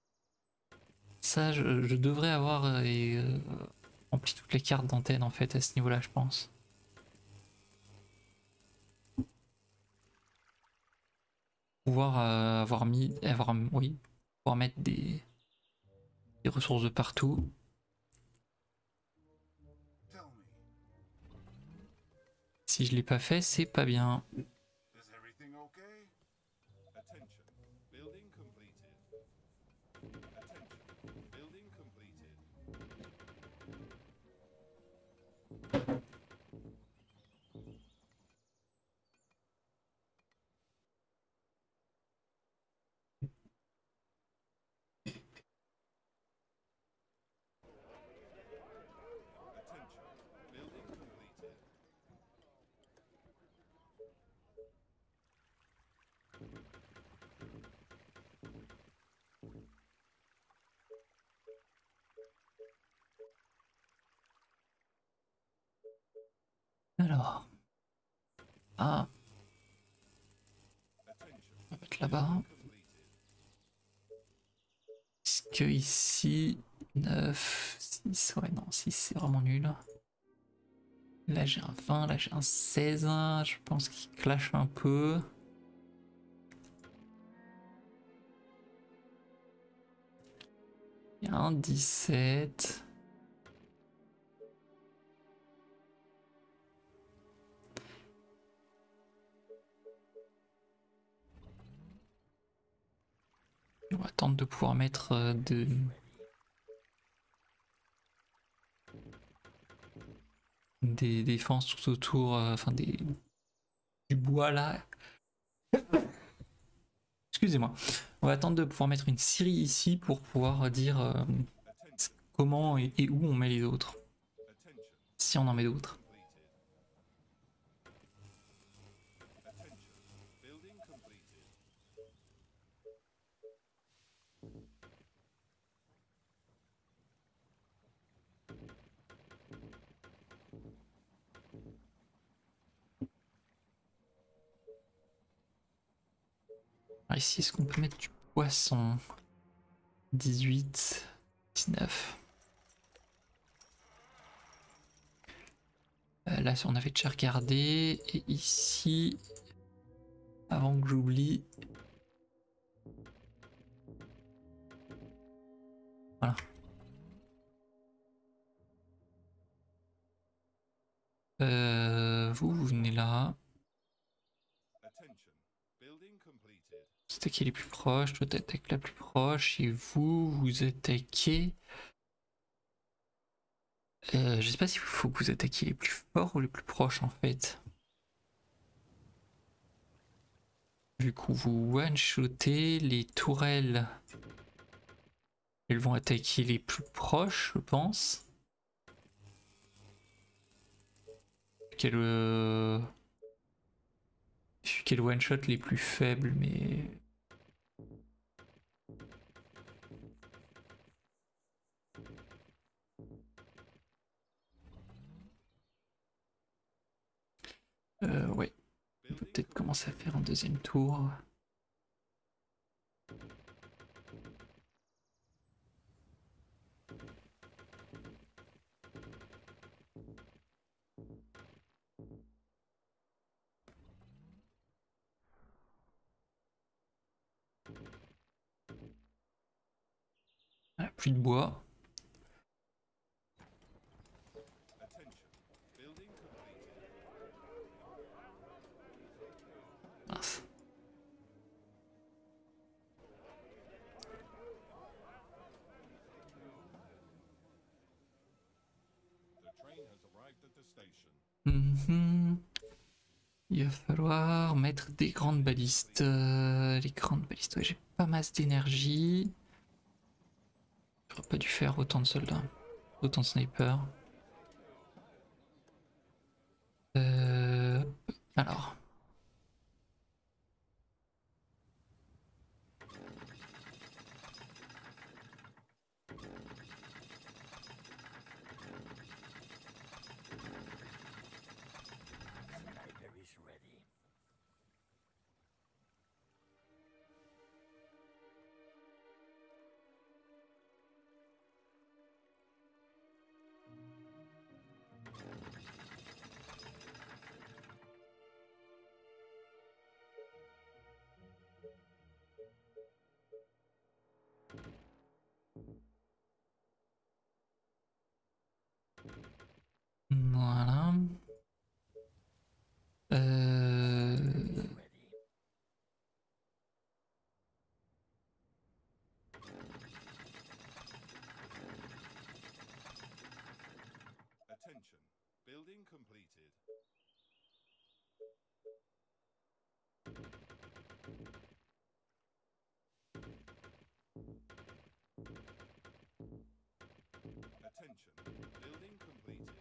Ça je, je devrais avoir euh, et, euh, rempli toutes les cartes d'antenne en fait à ce niveau-là, je pense. Pouvoir euh, avoir mis, avoir, oui, pouvoir mettre des, des ressources de partout. Tell me, Si je l'ai pas fait, c'est pas bien. is everything okay? Attention. Building completed. Attention. Building completed. Attention. Building completed. Alors, ah, Attention. on va mettre là-bas. Completed. Est-ce que ici, neuf, six, ouais non, six c'est vraiment nul. Là j'ai un vingt, là j'ai un seize, je pense qu'il clash un peu. Il y a un dix-sept. On va attendre de pouvoir mettre euh, de... des défenses tout autour, euh, enfin des... du bois là. Excusez-moi. On va attendre de pouvoir mettre une scierie ici pour pouvoir dire euh, Attention. comment et, et où on met les autres. Attention. Si on en met d'autres. Completed. Attention. Building completed. Alors ici, est-ce qu'on peut mettre du poisson? dix-huit, dix-neuf. Euh, là, on avait déjà regardé. Et ici, avant que j'oublie. Voilà. vous, vous venez là. Attention. Building completed. Vous attaquez les plus proches, toi t'attaques la plus proche, et vous, vous attaquez... Euh, je sais pas s'il faut que vous attaquiez les plus forts ou les plus proches en fait. Vu que vous one-shotez les tourelles, elles vont attaquer les plus proches, je pense. Quel, euh... quel one-shot les plus faibles, mais... Euh, ouais. On peut peut-être commencer à faire un deuxième tour. Ah, plus de bois. Attention. Building completed. Mince. The train has arrived at the station. Mhm. Il va falloir mettre des grandes balistes. Euh, les grandes balistes, ouais, j'ai pas masse d'énergie. J'aurais pas dû faire autant de soldats, autant de snipers. Euh, alors. Sniper is ready. Voilà. Euh... Is ready. Attention. Building completed. Attention. Building completed.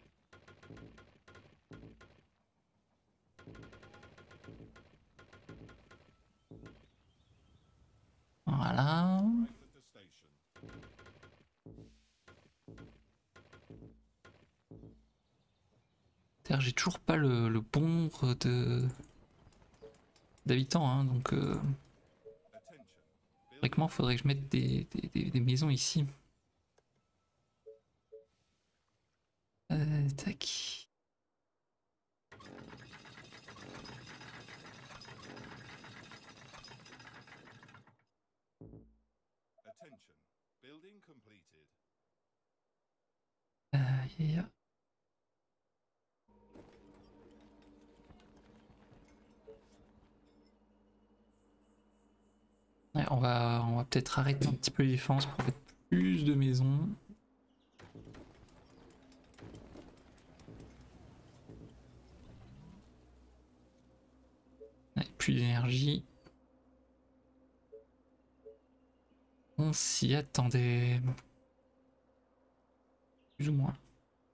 Voilà. Arrived at the station. D'ailleurs, j'ai toujours pas le, le bon nombre de d'habitants, hein, donc euh, Attention. théoriquement, faudrait que je mette des, des, des- des maisons ici. Euh, tac. Attention. Building completed. Euh, yeah. Ouais, on va, on va peut-être arrêter un petit peu les défenses pour mettre plus de maisons. Ouais, plus d'énergie. On s'y attendait. Plus ou moins.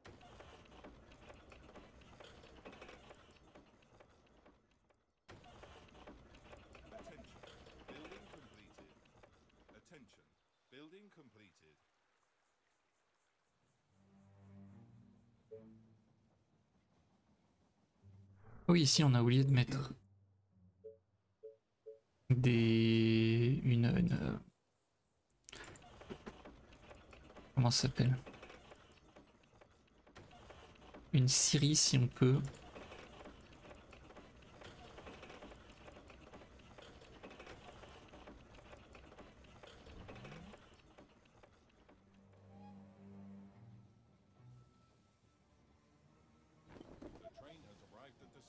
Attention. Building completed. Attention. Building completed. Oui, ici on a oublié de mettre des... une... une... Comment ça s'appelle? Une scierie si on peut. The train has arrived at the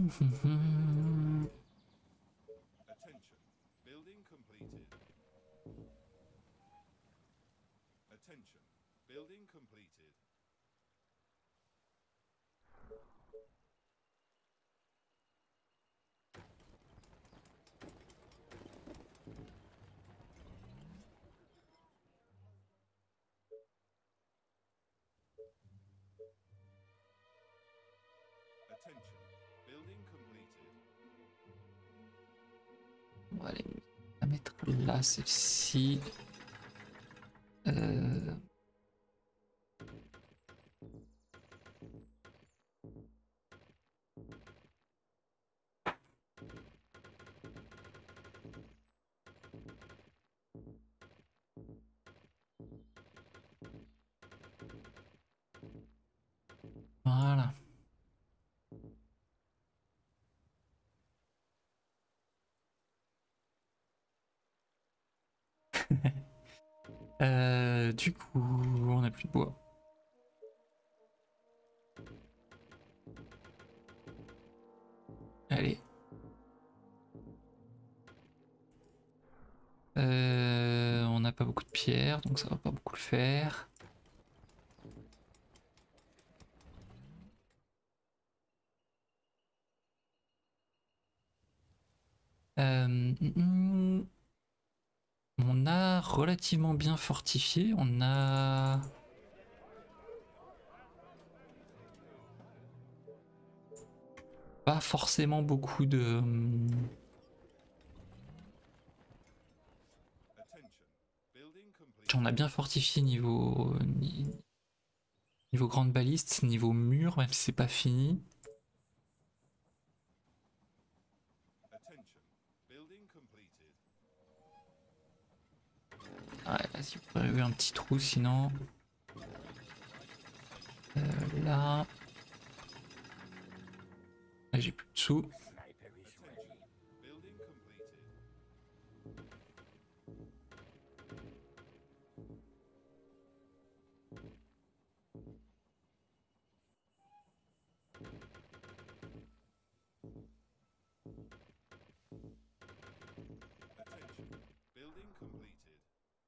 Attention. Building completed. Attention. Building completed. Attention. Building completed. On va aller la mettre là, celle-ci. Euh... Voilà. euh, du coup, on n'a plus de bois. Allez. Euh, on n'a pas beaucoup de pierres, donc ça va pas beaucoup le faire. Euh, mm, on a relativement bien fortifié. On a... pas forcément beaucoup de... Attention. Building complete. On a bien fortifié niveau... niveau grande baliste, niveau mur, même si c'est pas fini. Attention. Building completed. Ouais, là, si vous pouvez eu un petit trou sinon. Euh, là. Là, j'ai plus de sous. Sniper is ready. Building completed. Attention. Building completed.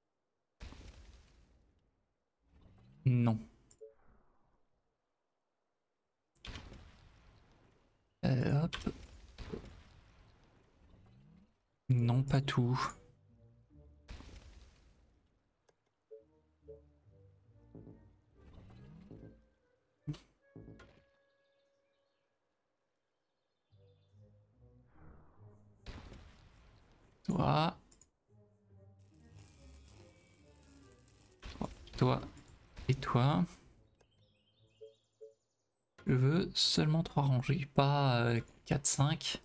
Non. Euh, hop. Non, pas tout. Toi. Toi. Toi. Et toi. Je veux seulement trois rangées, pas euh, quatre cinq.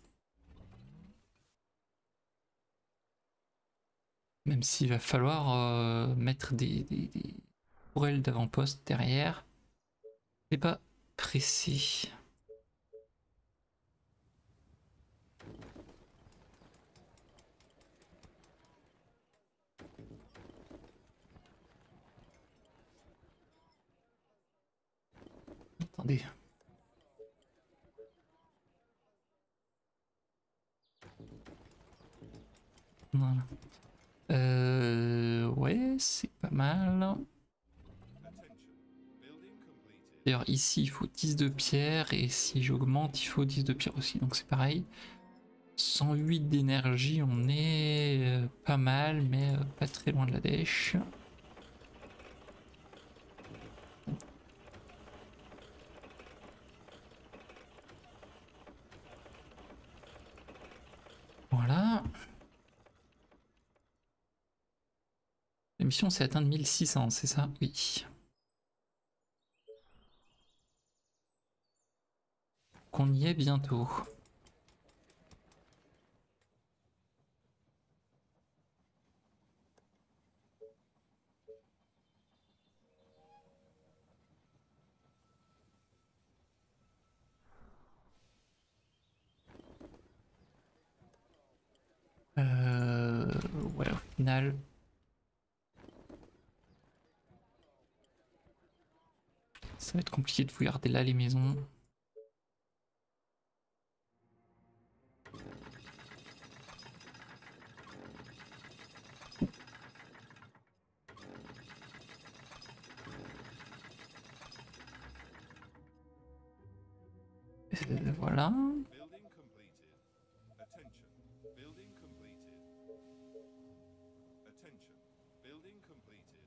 Même s'il va falloir euh, mettre des, des, des tourelles d'avant-poste derrière. C'est pas pressé. Attendez. Voilà. Euh, ouais, c'est pas mal. Attention. Building completed. D'ailleurs, ici, il faut dix de pierre, et si j'augmente, il faut dix de pierre aussi, donc c'est pareil. cent huit d'énergie, on est euh, pas mal, mais euh, pas très loin de la dèche. Voilà. La mission, c'est atteindre mille six cents, c'est ça? Oui. Qu'on y est bientôt. Euh, ouais, au final. Ça va être compliqué de vous garder là les maisons. Euh, voilà. Building completed. Attention. Building completed. Attention. Building completed.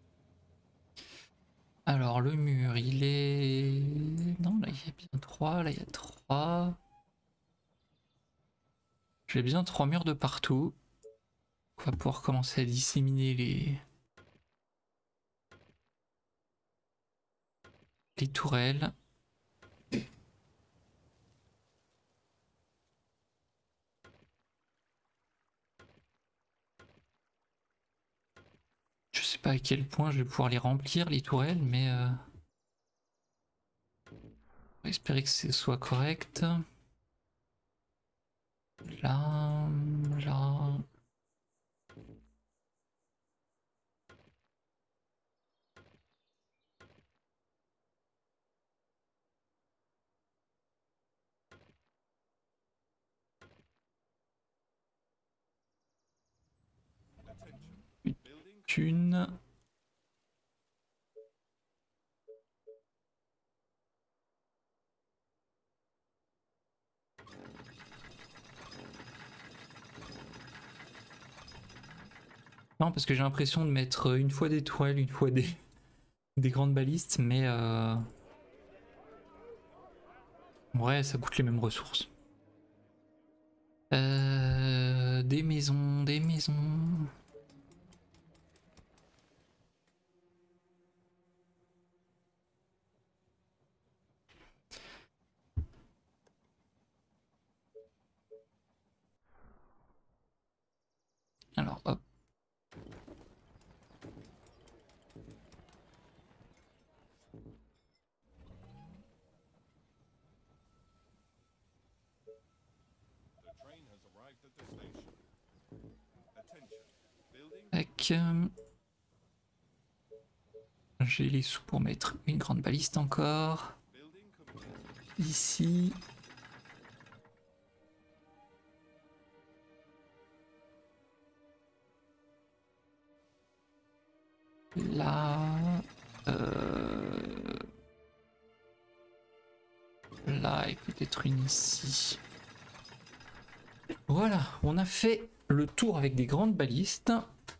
Alors le mur il est... Non là il y a bien trois, là il y a trois. J'ai bien trois murs de partout. On va pouvoir commencer à disséminer les... les tourelles. Je sais pas à quel point je vais pouvoir les remplir les tourelles, mais euh... on va espérer que ce soit correct. Là, là. Attention. Building Une. Non, parce que j'ai l'impression de mettre une fois des tourelles, une fois des, des grandes balistes, mais euh... ouais, ça coûte les mêmes ressources. Euh... Des maisons, des maisons. Alors, hop. The train has arrived at the station. Attention. Building Tac. J'ai les sous pour mettre une grande baliste encore. building completed. Ici. Là. Euh... Là et peut-être une ici. Voilà, on a fait le tour avec des grandes balistes.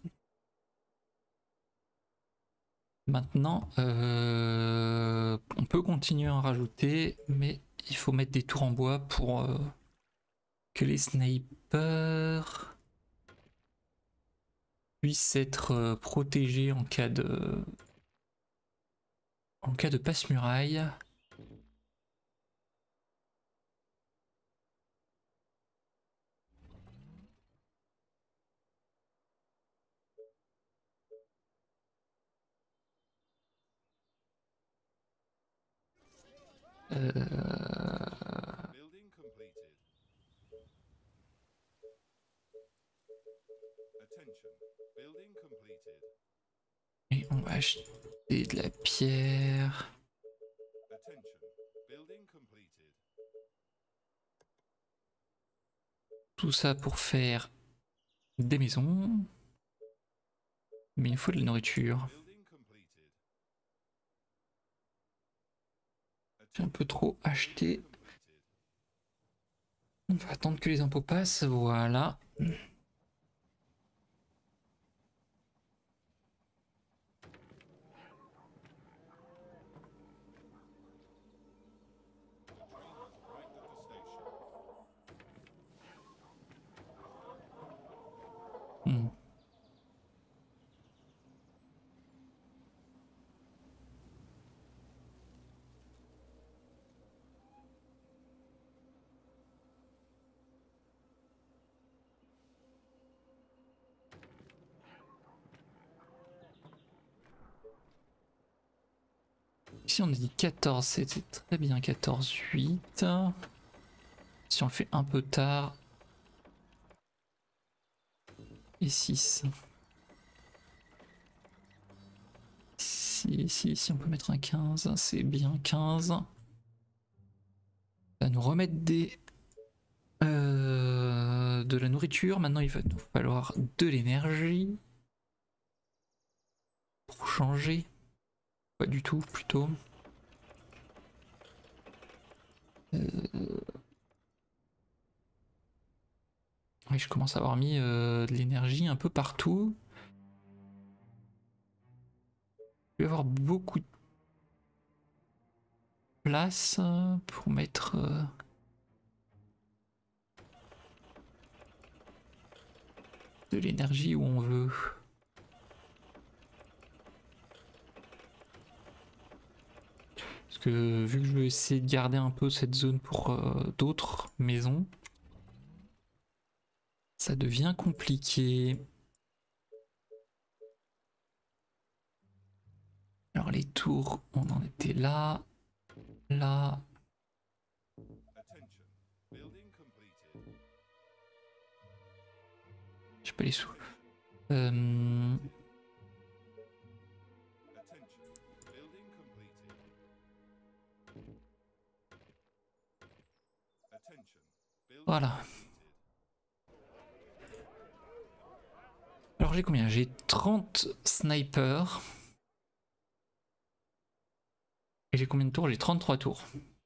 Maintenant, euh, on peut continuer à en rajouter, mais il faut mettre des tours en bois pour euh, que les snipers puissent être euh, protégés en cas de en cas de passe-muraille. Euh... Building completed. Attention. Building completed. Et on va acheter de la pierre. Attention. Building completed. Tout ça pour faire des maisons. Mais il faut de la nourriture. Building completed. J'ai un peu trop acheté. Completed. On va attendre que les impôts passent. Voilà. The train has arrived at the station. Hmm. Ici on a dit quatorze, c'était très bien, quatorze huit. Si on le fait un peu tard. Et six. Si, si, si on peut mettre un quinze, c'est bien quinze. Ça va nous remettre des... euh, de la nourriture. Maintenant il va nous falloir de l'énergie. Pour changer. Pas du tout, plutôt. Euh... Oui, je commence à avoir mis euh, de l'énergie un peu partout. Je vais avoir beaucoup de place pour mettre... Euh... de l'énergie où on veut. Parce que vu que je vais essayer de garder un peu cette zone pour euh, d'autres maisons, ça devient compliqué. Alors les tours, on en était là, là. Attention. Building completed. J'ai pas les sous. Euh... Attention. Building completed. Attention. Building Voilà. completed. Alors j'ai combien? J'ai trente snipers. Et j'ai combien de tours? J'ai trente-trois tours.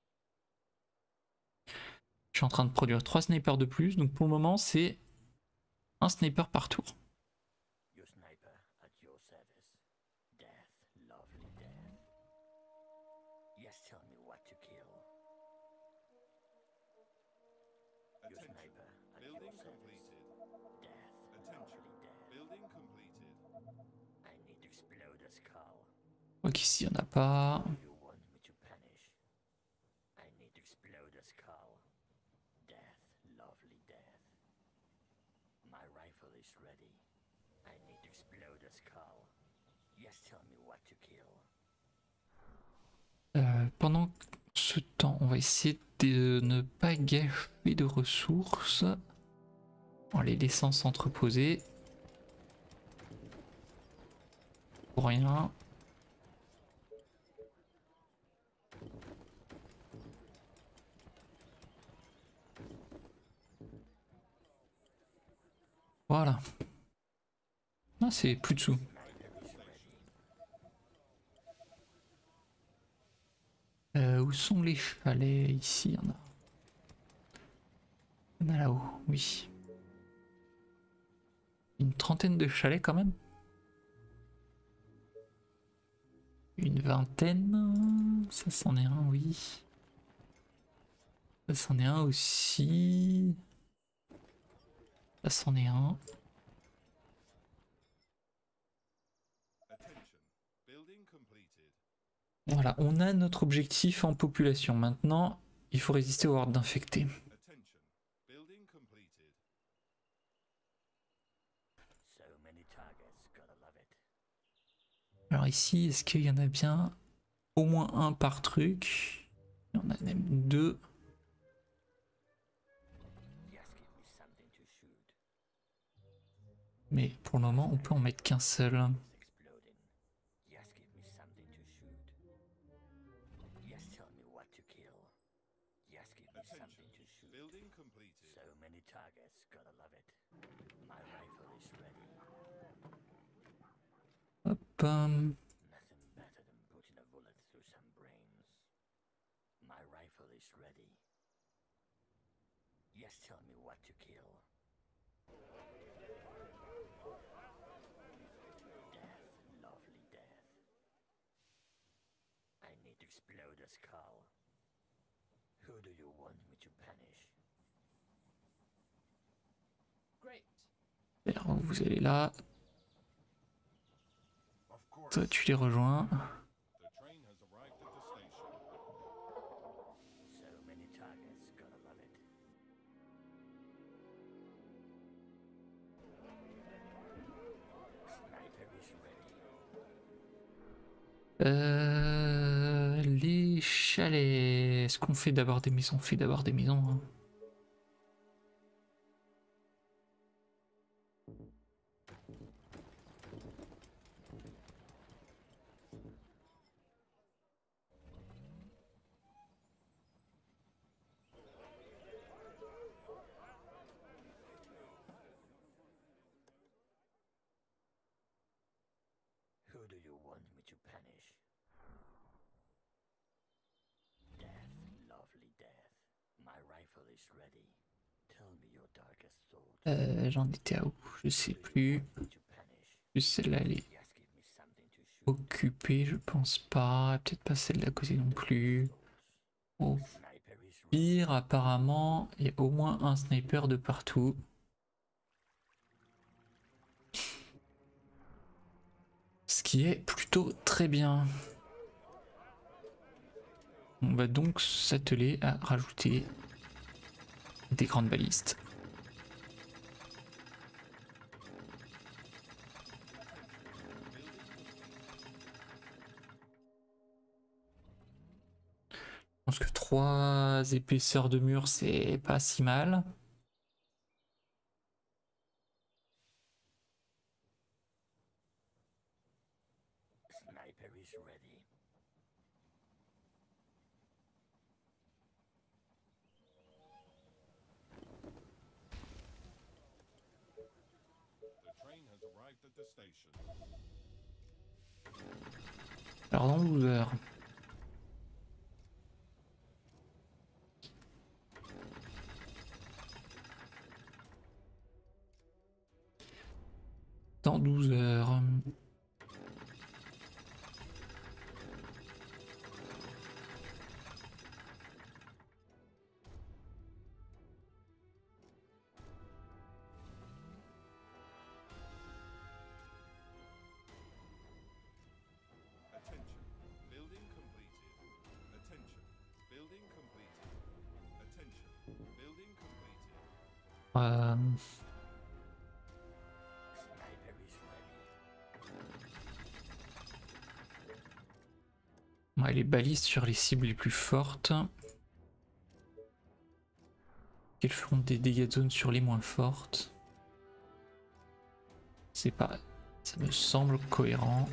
Je suis en train de produire trois snipers de plus, donc pour le moment c'est un sniper par tour. Your sniper at your service. Death, lovely death. Yes, tell me what to kill. Your Attention. sniper at your Building service. completed. Death, Attention. lovely death. Building completed. I need to explode a skull. Ok, ici il n'y en a pas. You want me to punish? I need to explode a skull. Death, lovely death. My rifle is ready. I need to explode a skull. Yes, tell me what to kill. Euh, pendant ce temps, on va essayer de ne pas gâcher de ressources en les laissant s'entreposer. Pour rien. Voilà. Ah, c'est plus dessous. Euh, où sont les chalets? Ici, il y en a. Il y en a là-haut, oui. Une trentaine de chalets quand même. Une vingtaine. Ça, c'en est un, oui. Ça, c'en est un aussi. Ça, c'en est un. Attention. Building completed. Voilà, on a notre objectif en population. Maintenant, il faut résister aux hordes d'infectés. Attention. Building completed. So many targets, gotta love it. Alors ici, est-ce qu'il y en a bien au moins un par truc? Il y en a même deux. Just give me something to shoot. Mais pour le moment, on peut en mettre qu'un seul. It's exploding. Just give me something to shoot. Just tell me what to kill. Just give me Attention. something to shoot. Building completed. So many targets, gotta love it. My rifle is ready. Hop. hum. Nothing better than putting a bullet through some brains. My rifle is ready. Just tell me what to kill. Death, lovely death. I need to explode a skull. Who do you want me to punish? Great. Alors, vous allez là. Of course. Toi, tu les rejoins. The train has arrived at the station. So many targets, gotta love it. Sniper is ready. Euh, les chalets. Est-ce qu'on fait d'abord des maisons? On fait d'abord des maisons. Hein. Who do you want me to punish? Death, lovely death. is ready. Tell me your darkest thought. Euh, J'en étais à où? Je sais plus. To punish. Juste celle-là, elle est Just give me something to shoot. occupée, je pense pas. Peut-être pas celle d'à côté non plus. Au Sniper is ready. pire, apparemment, il y a au moins un sniper de partout. Ce qui est plutôt très bien. On va donc s'atteler à rajouter des grandes balistes. Je pense que trois épaisseurs de mur, c'est pas si mal. Sniper is ready. The train has arrived at the station. Alors dans douze heures. Dans douze heures. Attention. Building completed. Attention. Building completed. Attention. Building completed. Euh, Sniper is ready. ouais, les balises sur les cibles les plus fortes. Qu'elles feront des dégâts de zone sur les moins fortes. C'est pas... Ça me semble cohérent.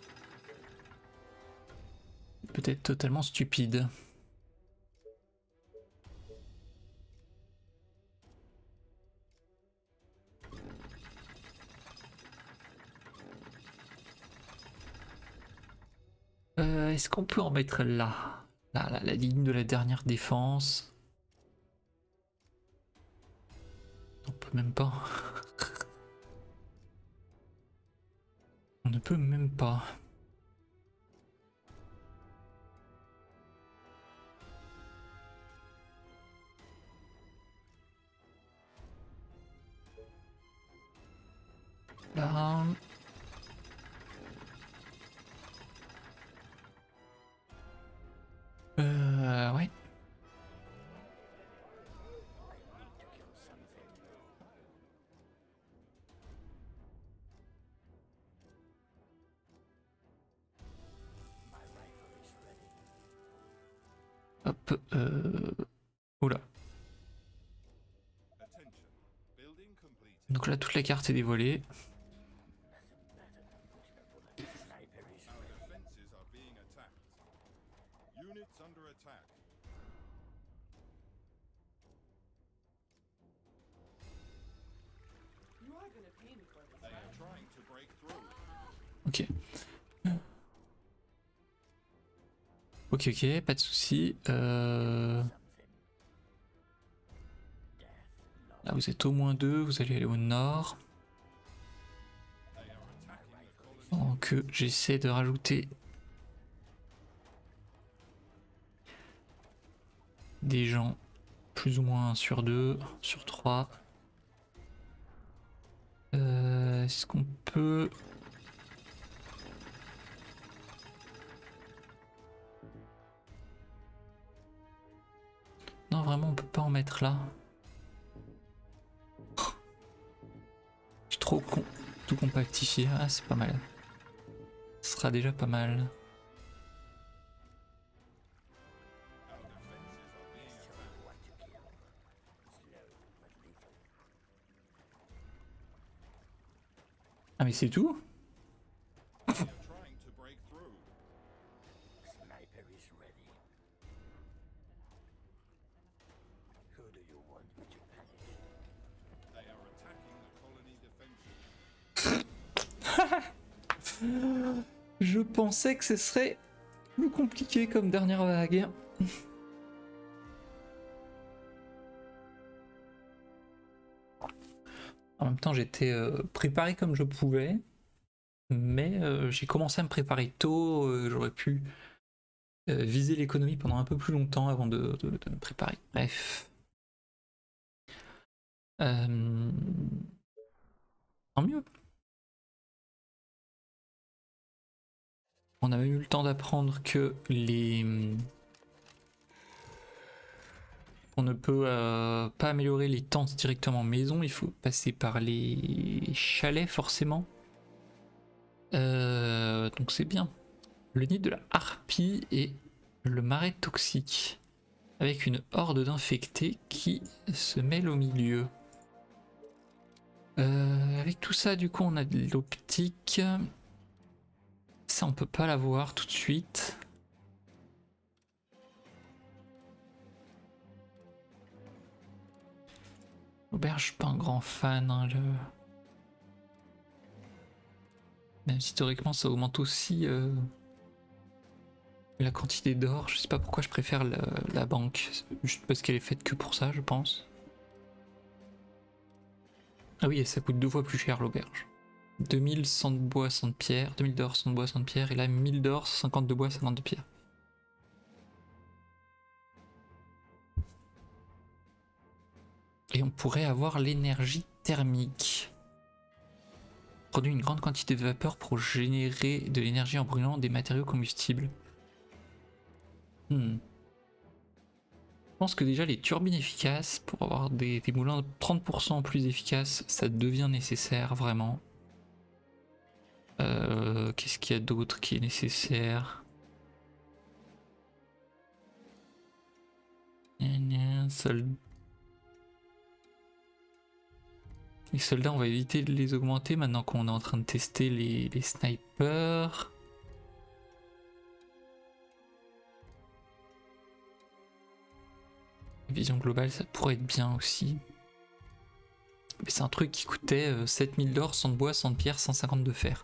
Peut-être totalement stupide. Euh, Est-ce qu'on peut en mettre là? Là, là, la ligne de la dernière défense. On peut même pas. On ne peut même pas. Là. Euh, ouais. Hop. Euh... Oula. Attention. Building completed. Donc là, toute la carte est dévoilée. Sniper is Our ready. defenses are being attacked. Units under attack. You are gonna pay me for this, They are right? trying to break through. Ok. Ok, ok, pas de souci. Euh... Là, vous êtes au moins deux, vous allez aller au nord. They are attacking the colony. Pendant que j'essaie de rajouter des gens plus ou moins un sur deux, sur trois. Euh, Est-ce qu'on peut... Non, vraiment, on peut pas en mettre là. J'ai trop con... tout compactifié. Ah, c'est pas mal. Ce sera déjà pas mal. Our defenses are being attacked. Ah, mais c'est tout? They are trying to break through. Sniper is ready. Who do you want me to punish? They are attacking the colony defenses. Je pensais que ce serait plus compliqué comme dernière vague. En même temps, j'étais euh, préparé comme je pouvais, mais euh, j'ai commencé à me préparer tôt. euh, J'aurais pu euh, viser l'économie pendant un peu plus longtemps avant de, de- de me préparer. Bref. Euh, Tant mieux. On a même eu le temps d'apprendre que les... On ne peut euh, pas améliorer les tentes directement maison, il faut passer par les chalets forcément. Euh, donc c'est bien. Le nid de la harpie et le marais toxique, avec une horde d'infectés qui se mêle au milieu. Euh, avec tout ça, du coup, on a de l'optique. Ça, on peut pas l'avoir tout de suite. L'auberge, je suis pas un grand fan. Hein, le... Même si théoriquement, ça augmente aussi euh, la quantité d'or. Je sais pas pourquoi je préfère la, la banque. Juste parce qu'elle est faite que pour ça, je pense. Ah oui, et ça coûte deux fois plus cher l'auberge. deux mille, cent de bois, cent de pierre. deux mille d'or, cent de bois, cent de pierre. Et là, mille d'or, cinquante de bois, cinquante de pierre. Et on pourrait avoir l'énergie thermique. Produit une grande quantité de vapeur pour générer de l'énergie en brûlant des matériaux combustibles. Hmm. Je pense que déjà les turbines efficaces, pour avoir des, des moulins trente pour cent plus efficaces, ça devient nécessaire vraiment. Euh, Qu'est-ce qu'il y a d'autre qui est nécessaire? Sol... Les soldats, on va éviter de les augmenter maintenant qu'on est en train de tester les, les snipers. Vision globale, ça pourrait être bien aussi. Mais c'est un truc qui coûtait euh, sept mille d'or, cent de bois, cent de pierre, cent cinquante de fer.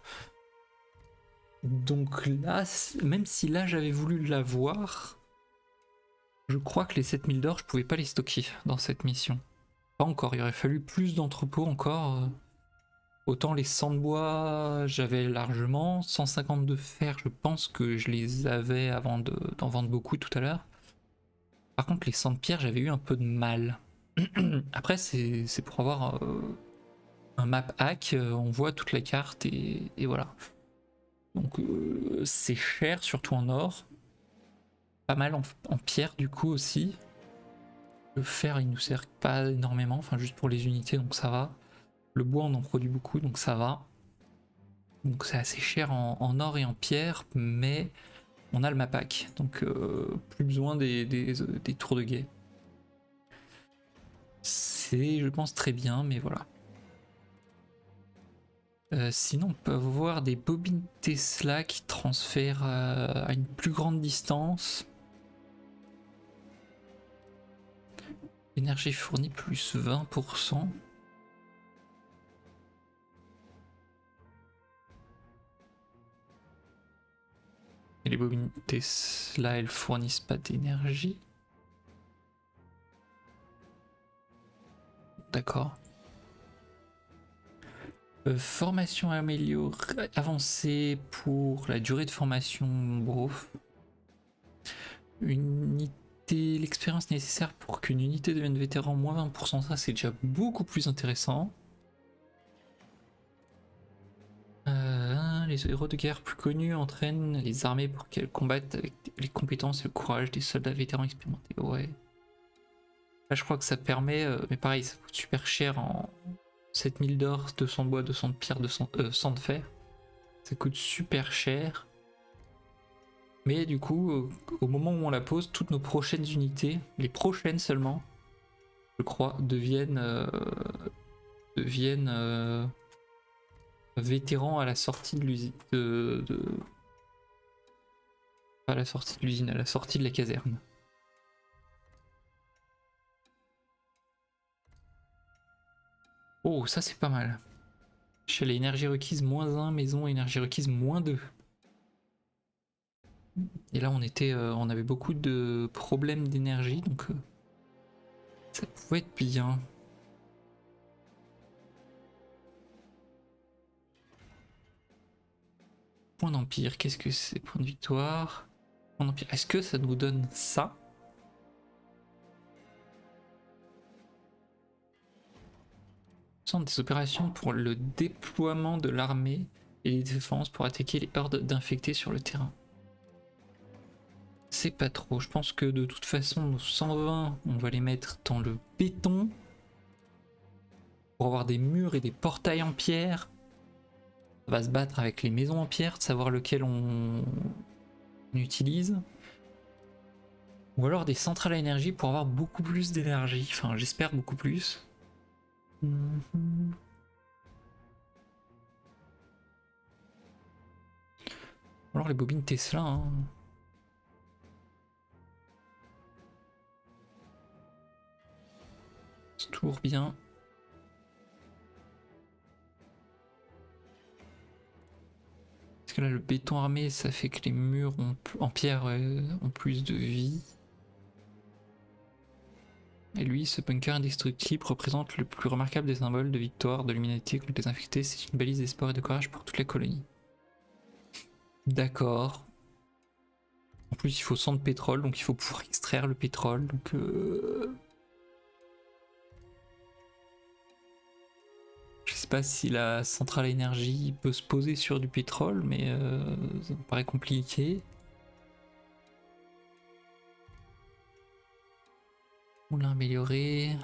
Donc là, même si là j'avais voulu l'avoir, je crois que les sept mille d'or, je pouvais pas les stocker dans cette mission. Pas encore, il aurait fallu plus d'entrepôts encore. Autant les cent de bois, j'avais largement. cent cinquante de fer, je pense que je les avais avant d'en vendre beaucoup tout à l'heure. Par contre, les cent de pierre, j'avais eu un peu de mal. Après, c'est pour avoir euh, un map hack, euh, on voit toute la carte et, et voilà. Donc euh, c'est cher, surtout en or. Pas mal en, en pierre du coup aussi. Le fer, il nous sert pas énormément, enfin juste pour les unités, donc ça va. Le bois, on en produit beaucoup, donc ça va. Donc c'est assez cher en, en or et en pierre, mais on a le map hack, donc euh, plus besoin des, des, des tours de guet. C'est, je pense, très bien, mais voilà. Euh, sinon, on peut avoir des bobines Tesla qui transfèrent euh, à une plus grande distance. Énergie fournie plus vingt pour cent. Et les bobines Tesla, elles fournissent pas d'énergie. D'accord. Euh, formation améliorée, avancée pour la durée de formation, brof. Unité, l'expérience nécessaire pour qu'une unité devienne vétéran, moins vingt pour cent, ça c'est déjà beaucoup plus intéressant. Euh, les héros de guerre plus connus entraînent les armées pour qu'elles combattent avec les compétences et le courage des soldats vétérans expérimentés. Ouais. Là je crois que ça permet, euh, mais pareil, ça coûte super cher en sept mille d'or, deux cents de bois, deux cents de pierre, deux cents, euh, cent de fer. Ça coûte super cher. Mais du coup, euh, au moment où on la pose, toutes nos prochaines unités, les prochaines seulement, je crois, deviennent, euh, deviennent euh, vétérans à la sortie de l'usine. De, de... Pas à la sortie de l'usine, à la sortie de la caserne. Oh, ça c'est pas mal. Chez les énergies requises moins un, maison, énergie requise moins deux. Et là on était, euh, on avait beaucoup de problèmes d'énergie, donc euh, ça pouvait être bien. point d'empire, qu'est-ce que c'est? Point de victoire. Point d'empire. Est-ce que ça nous donne ça? Centre des opérations pour le déploiement de l'armée et les défenses pour attaquer les hordes d'infectés sur le terrain. C'est pas trop. Je pense que de toute façon, nos cent vingt, on va les mettre dans le béton pour avoir des murs et des portails en pierre. On va se battre avec les maisons en pierre, de savoir lequel on, on utilise. Ou alors des centrales à énergie pour avoir beaucoup plus d'énergie. Enfin, j'espère beaucoup plus. Mm-hmm. Alors les bobines Tesla. Hein. C'est toujours bien. Parce que là le béton armé ça fait que les murs ont, en pierre euh, ont plus de vie. Et lui, ce bunker indestructible représente le plus remarquable des symboles de victoire de l'humanité contre les infectés. C'est une balise d'espoir et de courage pour toute la colonie. D'accord. En plus, il faut cent de pétrole, donc il faut pouvoir extraire le pétrole. Donc, euh... je sais pas si la centrale à énergie peut se poser sur du pétrole, mais euh, ça me paraît compliqué. Moulin amélioré.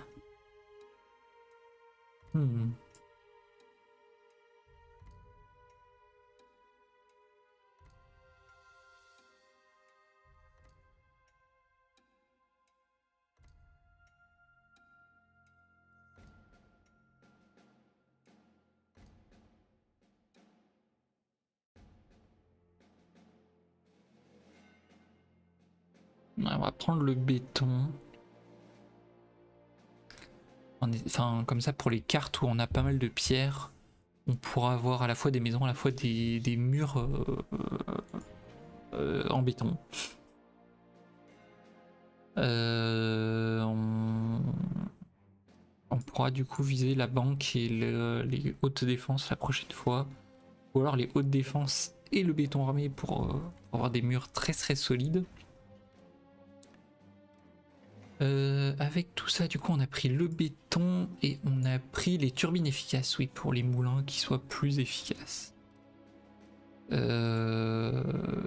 Hmm. On va prendre le béton. Enfin, comme ça, pour les cartes où on a pas mal de pierres, on pourra avoir à la fois des maisons, à la fois des, des murs euh, euh, en béton. Euh, on... on pourra du coup viser la banque et le, les hautes défenses la prochaine fois. Ou alors les hautes défenses et le béton armé pour, euh, pour avoir des murs très très solides. Euh, avec tout ça, du coup, on a pris le béton et on a pris les turbines efficaces, oui, pour les moulins qui soient plus efficaces. Euh...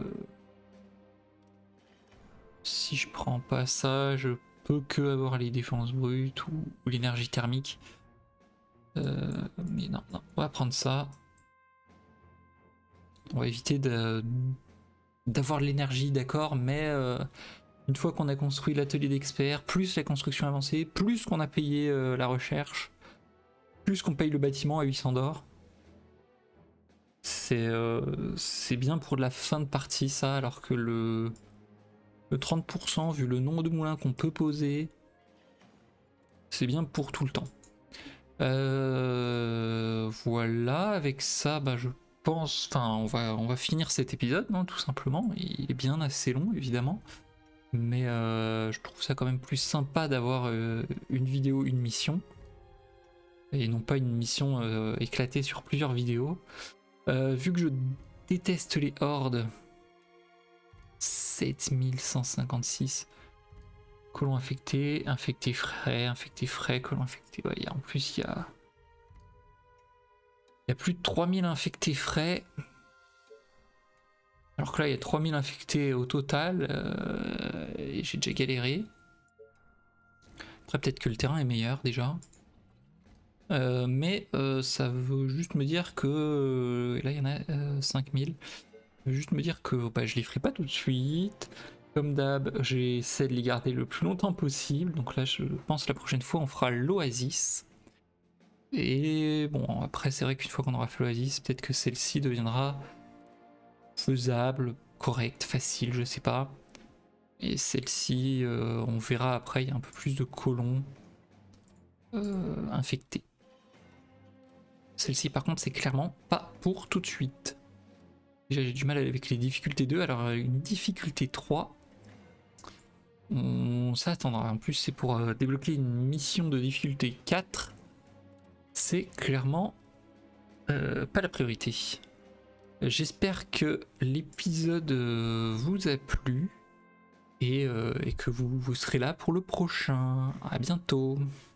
Si je prends pas ça, je peux que avoir les défenses brutes ou, ou l'énergie thermique. Euh... Mais non, non, on va prendre ça. On va éviter de d'avoir l'énergie, d'accord, mais... Euh... Une fois qu'on a construit l'atelier d'experts, plus la construction avancée, plus qu'on a payé euh, la recherche, plus qu'on paye le bâtiment à huit cents d'or. C'est euh, c'est bien pour de la fin de partie ça, alors que le, le trente pour cent, vu le nombre de moulins qu'on peut poser, c'est bien pour tout le temps. Euh, voilà, avec ça, bah, je pense... Enfin, on va, on va finir cet épisode, non, tout simplement. Il est bien assez long, évidemment. Mais euh, je trouve ça quand même plus sympa d'avoir euh, une vidéo, une mission. Et non pas une mission euh, éclatée sur plusieurs vidéos. Euh, vu que je déteste les hordes. sept mille cent cinquante-six. Colons infectés, infectés frais, infectés frais, colons infectés. Ouais, y a, en plus, il y a... Il y a plus de trois mille infectés frais. Alors que là, il y a trois mille infectés au total, euh, et j'ai déjà galéré. Après, peut-être que le terrain est meilleur déjà. Euh, mais euh, ça veut juste me dire que... Euh, là, il y en a euh, cinq mille. Ça veut juste me dire que bah, je les ferai pas tout de suite. Comme d'hab, j'essaie de les garder le plus longtemps possible. Donc là, je pense la prochaine fois, on fera l'Oasis. Et bon, après, c'est vrai qu'une fois qu'on aura fait l'Oasis, peut-être que celle-ci deviendra... faisable, correct, facile, je sais pas. Et celle-ci, euh, on verra après, il y a un peu plus de colons euh, infectés. Celle-ci par contre c'est clairement pas pour tout de suite. Déjà j'ai du mal avec les difficultés deux, alors une difficulté trois, on s'attendra. En plus c'est pour euh, débloquer une mission de difficulté quatre, c'est clairement euh, pas la priorité. J'espère que l'épisode euh, vous a plu et, euh, et que vous, vous serez là pour le prochain. À bientôt.